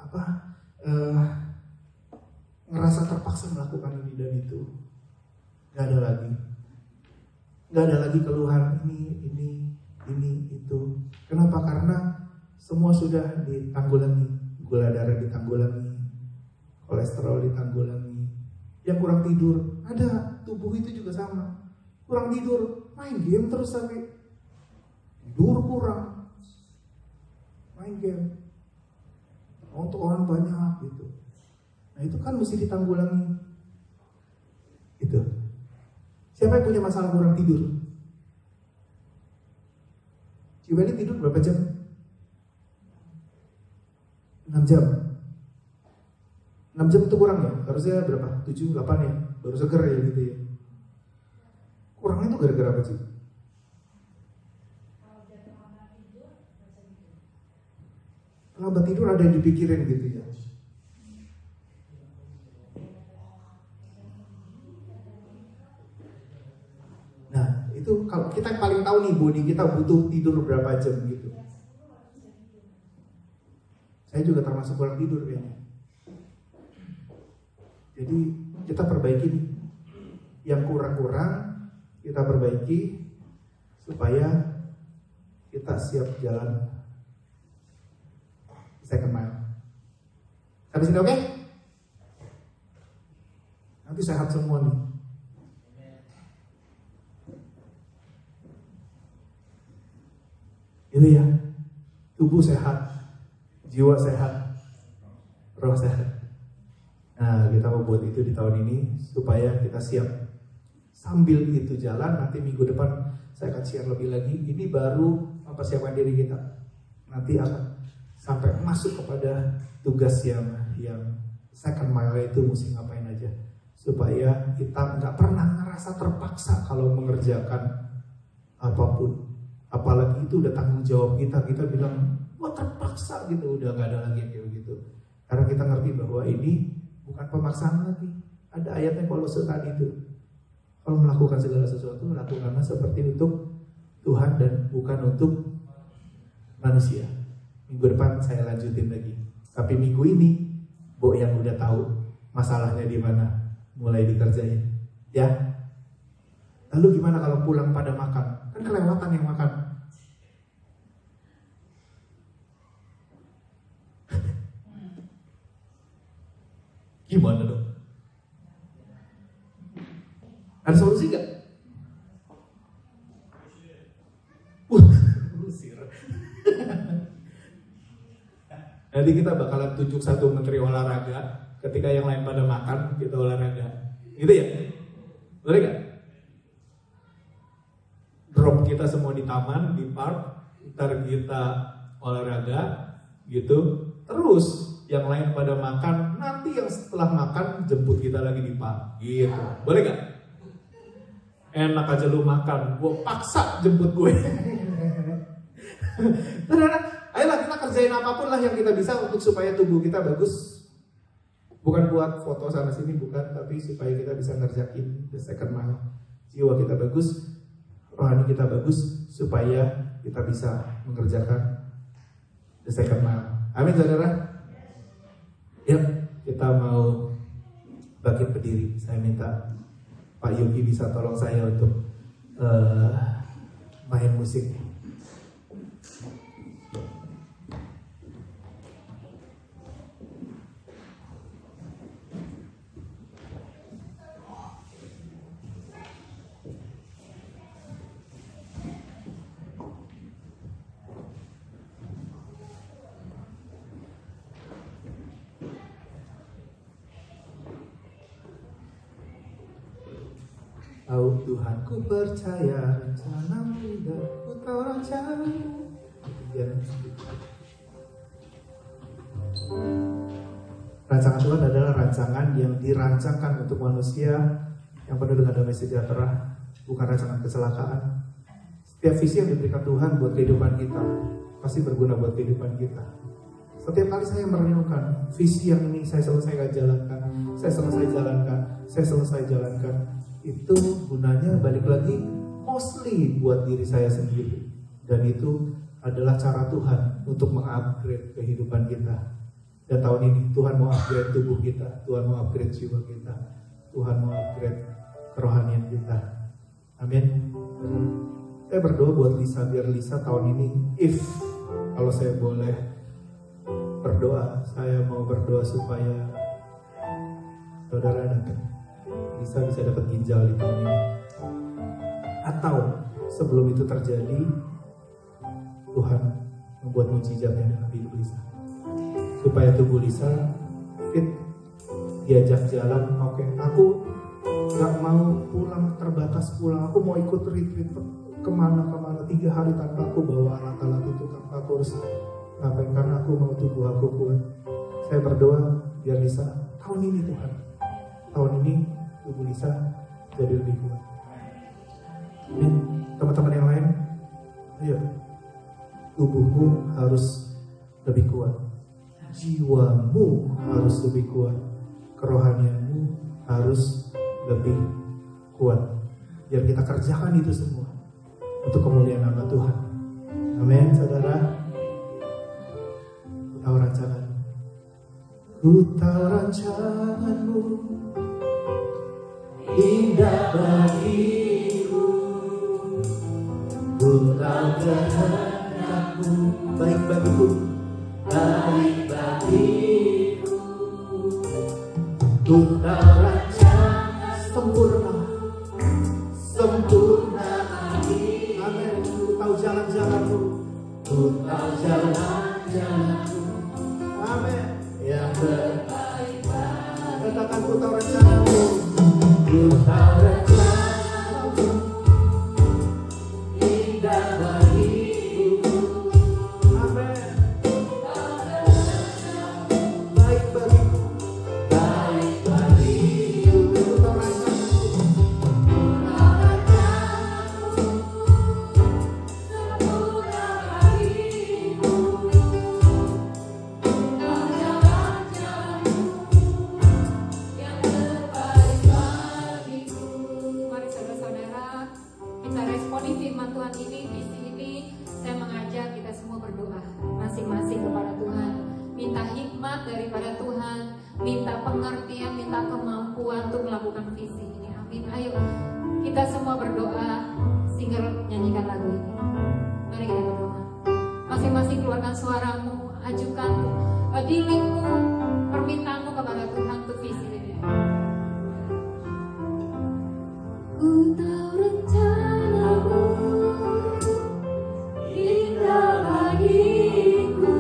ngerasa terpaksa melakukan ini dan itu. Gak ada lagi. Gak ada lagi keluhan ini, itu. Kenapa? Karena semua sudah ditanggulangi. Gula darah ditanggulangi, kolesterol ditanggulangi. Yang kurang tidur, ada. Tubuh itu juga sama. Kurang tidur, main game terus sampai tidur kurang, main game. Untuk orang banyak gitu. Nah itu kan mesti ditanggulangi. Itu. Siapa yang punya masalah kurang tidur? Ciweli tidur berapa jam? 6 jam. 6 jam itu kurang ya? Harusnya berapa? 7, 8 ya? Baru seger ya gitu ya. Kurangnya itu gara-gara apa sih? Lambat tidur ada yang dipikirin gitu ya. Nah itu kalau kita paling tahu nih body kita butuh tidur berapa jam gitu. Saya juga termasuk kurang tidur kayaknya. Jadi kita perbaiki nih. Yang kurang-kurang kita perbaiki supaya kita siap jalan second mile. Sampai sini oke? Nanti sehat semua nih. Itu ya, tubuh sehat, jiwa sehat, roh sehat. Nah, kita mau buat itu di tahun ini supaya kita siap. Sambil itu jalan, nanti minggu depan saya akan share lebih lagi. Ini baru mempersiapkan diri kita. Nanti akan sampai masuk kepada tugas yang second mile itu mesti ngapain aja. Supaya kita nggak pernah ngerasa terpaksa kalau mengerjakan apapun. Apalagi itu udah tanggung jawab kita bilang, wah terpaksa gitu, udah nggak ada lagi yang kayak begitu. Karena kita ngerti bahwa ini bukan pemaksaan lagi. Ada ayatnya Kolose tadi itu. Kalau melakukan segala sesuatu, lakukanlah seperti untuk Tuhan dan bukan untuk manusia. Minggu depan saya lanjutin lagi. Tapi minggu ini, Bo yang udah tahu masalahnya di mana, mulai dikerjain. Ya. Lalu gimana kalau pulang pada makan? Kan kelewatan yang makan. Gimana dong? Ada solusi gak? Usir. Nanti kita bakalan tunjuk satu menteri olahraga. Ketika yang lain pada makan, kita olahraga. Gitu ya? Boleh gak? Drop kita semua di taman, di park. Ntar kita olahraga gitu. Terus yang lain pada makan, nanti yang setelah makan jemput kita lagi di park. Gitu. Boleh gak? Enak aja lu makan, gue paksa jemput gue. Ayolah kita kerjain apapun lah yang kita bisa untuk supaya tubuh kita bagus. Bukan buat foto sana sini, bukan, tapi supaya kita bisa ngerjain the second mile. Jiwa kita bagus, rohani kita bagus, supaya kita bisa mengerjakan the second mile. Amin saudara. Yuk, kita mau bangkit berdiri. Saya minta Pak Yogi bisa tolong saya untuk main musik. Oh Tuhan, ku percaya rencanamu indah, ku tahu rencanamu. Rancangan Tuhan adalah rancangan yang dirancangkan untuk manusia yang penuh dengan damai sejahtera, bukan rancangan kecelakaan. Setiap visi yang diberikan Tuhan buat kehidupan kita pasti berguna buat kehidupan kita. Setiap kali saya merenungkan visi yang ini saya selesai jalankan, itu gunanya balik lagi mostly buat diri saya sendiri. Dan itu adalah cara Tuhan untuk mengupgrade kehidupan kita. Dan tahun ini Tuhan mau upgrade tubuh kita, Tuhan mau upgrade jiwa kita, Tuhan mau upgrade kerohanian kita. Amin. Saya berdoa buat Lisa, biar Lisa tahun ini, kalau saya boleh berdoa, saya mau berdoa supaya saudara Lisa bisa dapat ginjal di tahun ini. Atau sebelum itu terjadi, Tuhan membuat mujizatnya dalam hidup Lisa, supaya tubuh Lisa fit, diajak jalan. Oke, aku gak mau pulang terbatas pulang, aku mau ikut retreat kemana-kemana 3 hari tanpa aku bawa alat-alat itu, tanpa aku harus ngapain, karena aku mau tubuh aku kuat. Saya berdoa biar Lisa tahun ini, Tuhan, tahun ini tubuh Lisa jadi lebih kuat. Amin. Teman-teman yang lain, ayo, tubuhmu harus lebih kuat, jiwamu harus lebih kuat, kerohanianmu harus lebih kuat. Biar kita kerjakan itu semua untuk kemuliaan nama Tuhan. Amin, saudara. Ku tahu rancanganmu, ku tahu rancanganmu indah bagiku, ku tahu kehendakmu baik bagiku, baik bagiku, ku tahu rancangan sempurna, sempurna. Amin. Ku tahu jalan-jalanmu, ku tahu jalan-jalanmu. Amin. Yang terbaik. Katakan ku tahu rencanamu, ku tahu rencanamu indah bagiku. Amin. Baik bagiku, baik bagiku. Ku tahu rencanamu. Daripada Tuhan, minta pengertian, minta kemampuan untuk melakukan visi ini. Amin. Ayo kita semua berdoa, singer nyanyikan lagu ini. Mari kita berdoa. Masing-masing keluarkan suaramu, ajukan dirimu, permintaanmu kepada Tuhan untuk visi ini. Ku tahu rencanamu indah bagiku,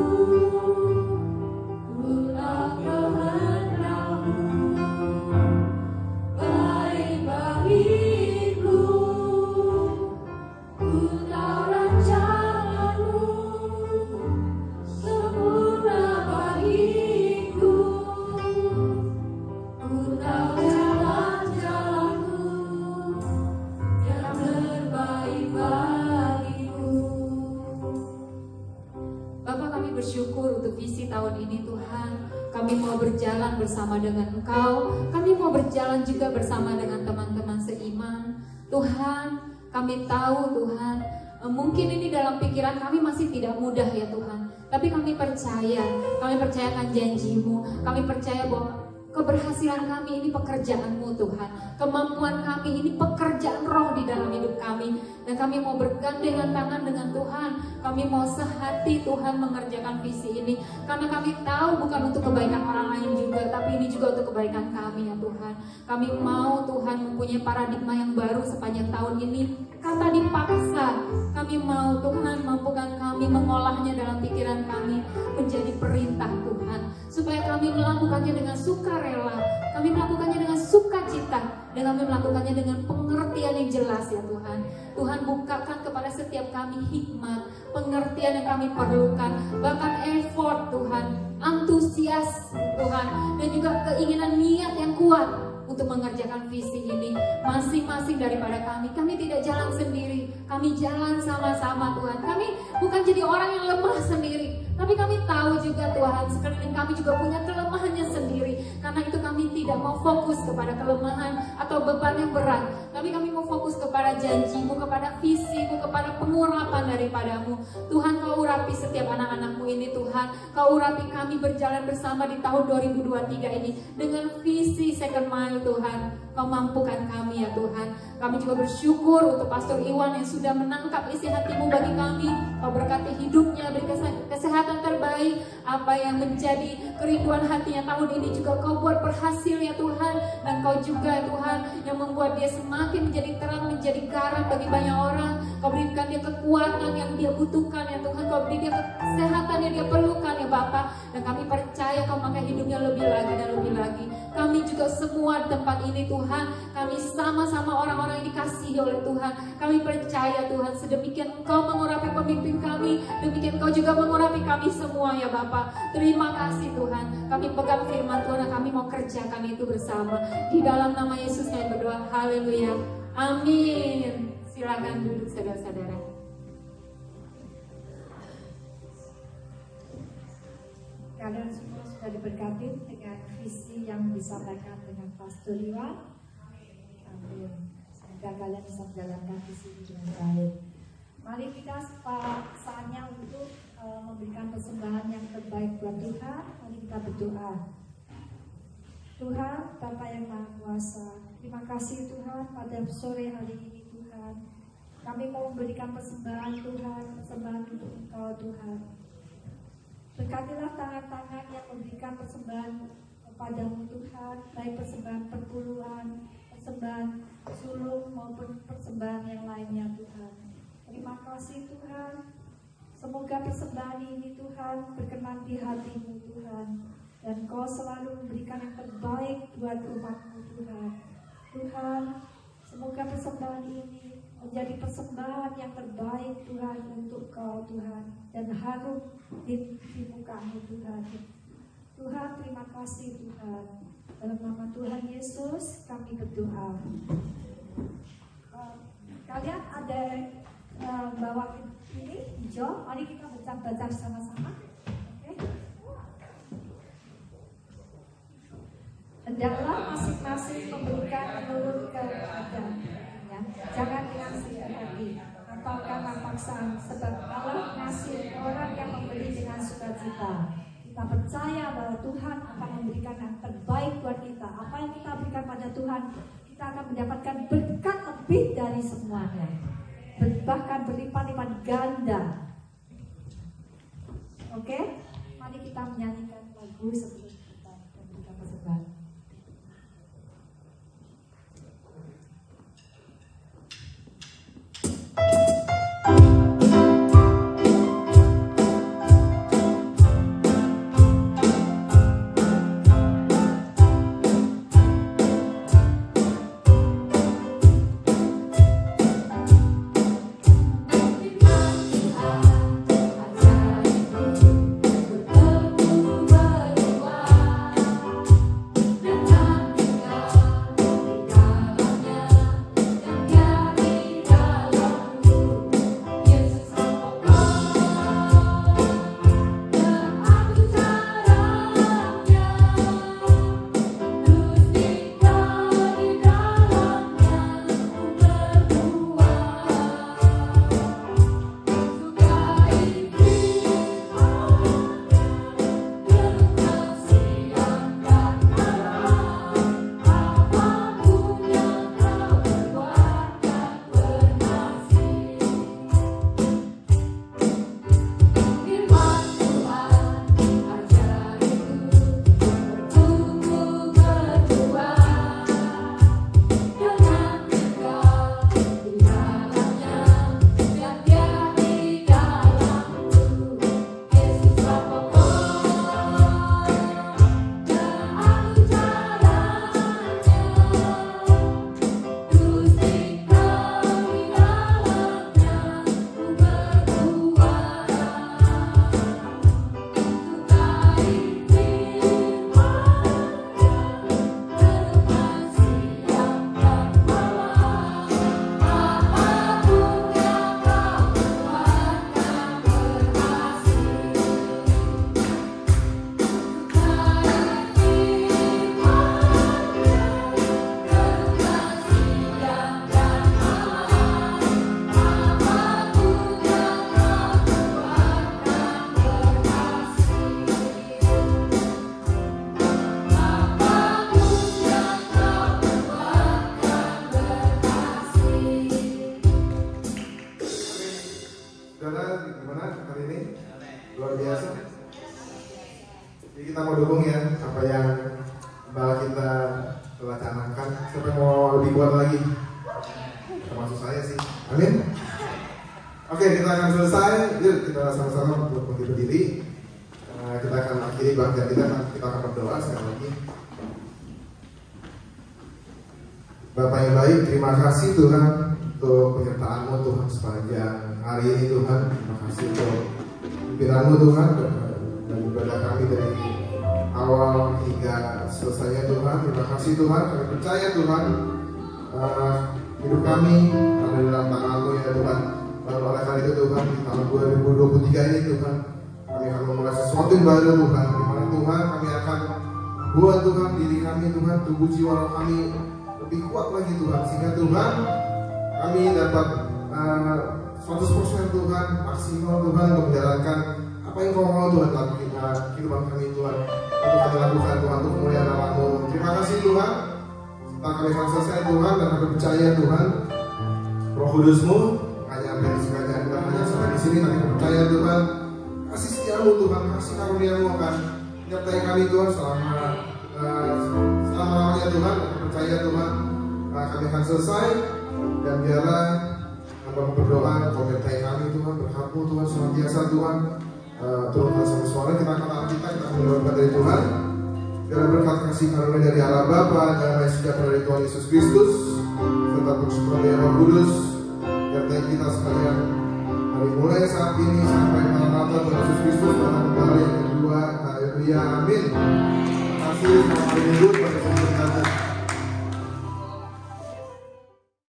berjalan bersama dengan Engkau. Kami mau berjalan juga bersama dengan teman-teman seiman. Tuhan, kami tahu Tuhan, mungkin ini dalam pikiran kami masih tidak mudah ya Tuhan. Tapi kami percayakan janji-Mu. Kami percaya bahwa keberhasilan kami ini pekerjaan-Mu Tuhan. Kemampuan kami ini pekerjaan roh di dalam hidup kami. Dan kami mau bergandengan tangan dengan Tuhan. Kami mau sehati Tuhan mengerjakan visi ini. Karena kami tahu bukan untuk kebaikan orang lain juga, tapi ini juga untuk kebaikan kami ya Tuhan. Kami mau Tuhan mempunyai paradigma yang baru sepanjang tahun ini. kata dipaksa. Kami mau Tuhan mampukan kami mengolahnya dalam pikiran kami menjadi perintah Tuhan, supaya kami melakukannya dengan sukarela, kami melakukannya dengan sukacita, dan kami melakukannya dengan pengertian yang jelas ya Tuhan. Tuhan bukakan kepada setiap kami hikmat, pengertian yang kami perlukan, bahkan effort Tuhan, antusias Tuhan, dan juga keinginan niat yang kuat untuk mengerjakan visi ini masing-masing daripada kami. Kami tidak jalan sendiri, kami jalan sama-sama Tuhan. Kami bukan jadi orang yang lemah sendiri, tapi kami tahu juga Tuhan, sekalian kami juga punya kelemahannya sendiri. Karena itu kami tidak mau fokus kepada kelemahan atau beban yang berat, tapi kami mau fokus kepada janji-Mu, kepada visi-Mu, kepada pengurapan daripadamu. Tuhan, Kau urapi setiap anak-anak-Mu ini Tuhan. Kau urapi kami berjalan bersama di tahun 2023 ini dengan visi Second Mile Tuhan. Kau mampukan kami ya Tuhan. Kami juga bersyukur untuk Pastor Iwan yang sudah menangkap isi hati-Mu bagi kami. Kau berkati hidupnya, beri kesehatan terbaik. Apa yang menjadi kerinduan hatinya tahun ini juga Kau buat berhasil ya Tuhan. Dan Kau juga Tuhan yang membuat dia semakin menjadi terang, menjadi garam bagi banyak orang. Kau berikan dia kekuatan yang dia butuhkan ya Tuhan. Kau beri dia kesehatan yang dia perlukan ya Bapa. Dan kami percaya Kau pakai hidupnya lebih lagi dan lebih lagi. Kami juga semua di tempat ini Tuhan, kami sama-sama orang-orang yang dikasihi oleh Tuhan. Kami percaya Tuhan, sedemikian Engkau mengurapi pemimpin kami, demikian Engkau juga mengurapi kami semua ya Bapa. Terima kasih Tuhan. Kami pegang firman Tuhan dan kami mau kerjakan itu bersama. Di dalam nama Yesus kami berdoa. Haleluya. Amin. Silakan duduk saudara-saudara. Kalian semua sudah diberkati dengan visi yang disampaikan dengan Pastor Iwan. Amin. Semoga kalian bisa menjalankan visi ini dengan baik. Mari kita saatnya untuk memberikan persembahan yang terbaik buat Tuhan. Mari kita berdoa. Tuhan, Bapa yang Maha Kuasa, terima kasih Tuhan pada sore hari ini Tuhan. Kami mau memberikan persembahan Tuhan, persembahan untuk Engkau Tuhan. Berkatilah tangan-tangan yang memberikan persembahan kepadamu Tuhan, baik persembahan perpuluhan, persembahan sulung maupun persembahan yang lainnya Tuhan. Terima kasih Tuhan. Semoga persembahan ini Tuhan berkenan di hati-Mu Tuhan, dan Kau selalu memberikan yang terbaik buat umat-Mu Tuhan. Tuhan, semoga persembahan ini menjadi persembahan yang terbaik Tuhan untuk Kau Tuhan, dan harum di muka-Mu Tuhan. Tuhan, terima kasih Tuhan. Dalam nama Tuhan Yesus kami berdoa. Kalian ada bawa ini hijau, mari kita baca sama-sama. Oke? Hendaklah masing-masing memberikan menurut keadaannya, jangan dengan sedih hati atau karena paksaan, sebab Allah mengasihi orang yang memberi dengan sukacita. Kita percaya bahwa Tuhan akan memberikan yang terbaik buat kita. Apa yang kita berikan pada Tuhan, kita akan mendapatkan berkat lebih dari semuanya, bahkan berlipat-lipat ganda. Oke? Mari kita menyanyikan lagu sebelum kita memberikan persembahan. Bertemu berdua mendukung ya apa yang Mbak kita telah canangkan. Siapa yang mau lebih kuat lagi? Termasuk saya sih. Amin. Oke, kita akan selesai. Yuk kita sama-sama berdiri. Kita akan akhiri bagian kita akan berdoa sekali lagi. Bapak yang baik, terima kasih Tuhan untuk penyertaan-Mu Tuhan sepanjang hari ini Tuhan. Terima kasih untuk pimpinanmu Tuhan dan ibadah kami dari awal hingga selesainya Tuhan. Terima kasih Tuhan, kami percaya Tuhan hidup kami ada di dalam tangan-Mu ya Tuhan. Dan oleh karena itu Tuhan di tahun 2023 ini Tuhan kami akan memulai sesuatu yang baru Tuhan. Di mana Tuhan kami akan buat Tuhan diri kami Tuhan, tubuh jiwa kami lebih kuat lagi Tuhan, sehingga Tuhan kami dapat 100% Tuhan maksimal Tuhan untuk menjalankan apa yang Kau mau Tuhan dalam kehidupan kami Tuhan, untuk kami lakukan Tuhan untuk kemuliaan nama-Mu. Terima kasih Tuhan, setelah kami akan selesai Tuhan dan kami percaya Tuhan Roh Kudus-Mu hanya sampai di sini, dan hanya sampai di sini kami percaya Tuhan kasih setia-Mu Tuhan, kasih karunia-Mu akan menyertai kami Tuhan selama-lamanya Tuhan. Kami percaya Tuhan kami akan selesai, dan biarlah hamba berdoa Kau menyertai kami Tuhan, berkat-Mu Tuhan senantiasa Tuhan turunkan sama suara kita akan kita akan mendoakan dari Tuhan. Biarlah berkat kasih karunia dari Allah Bapa dan damai sejahtera dari Tuhan Yesus Kristus serta persekutuan dari Roh Kudus menyertai kita sekalian dari mulai saat ini sampai Maranatha Tuhan Yesus Kristus datang kembali yang kedua. Haleluya, amin. Terima kasih, selamat minggu, Tuhan Yesus berkati.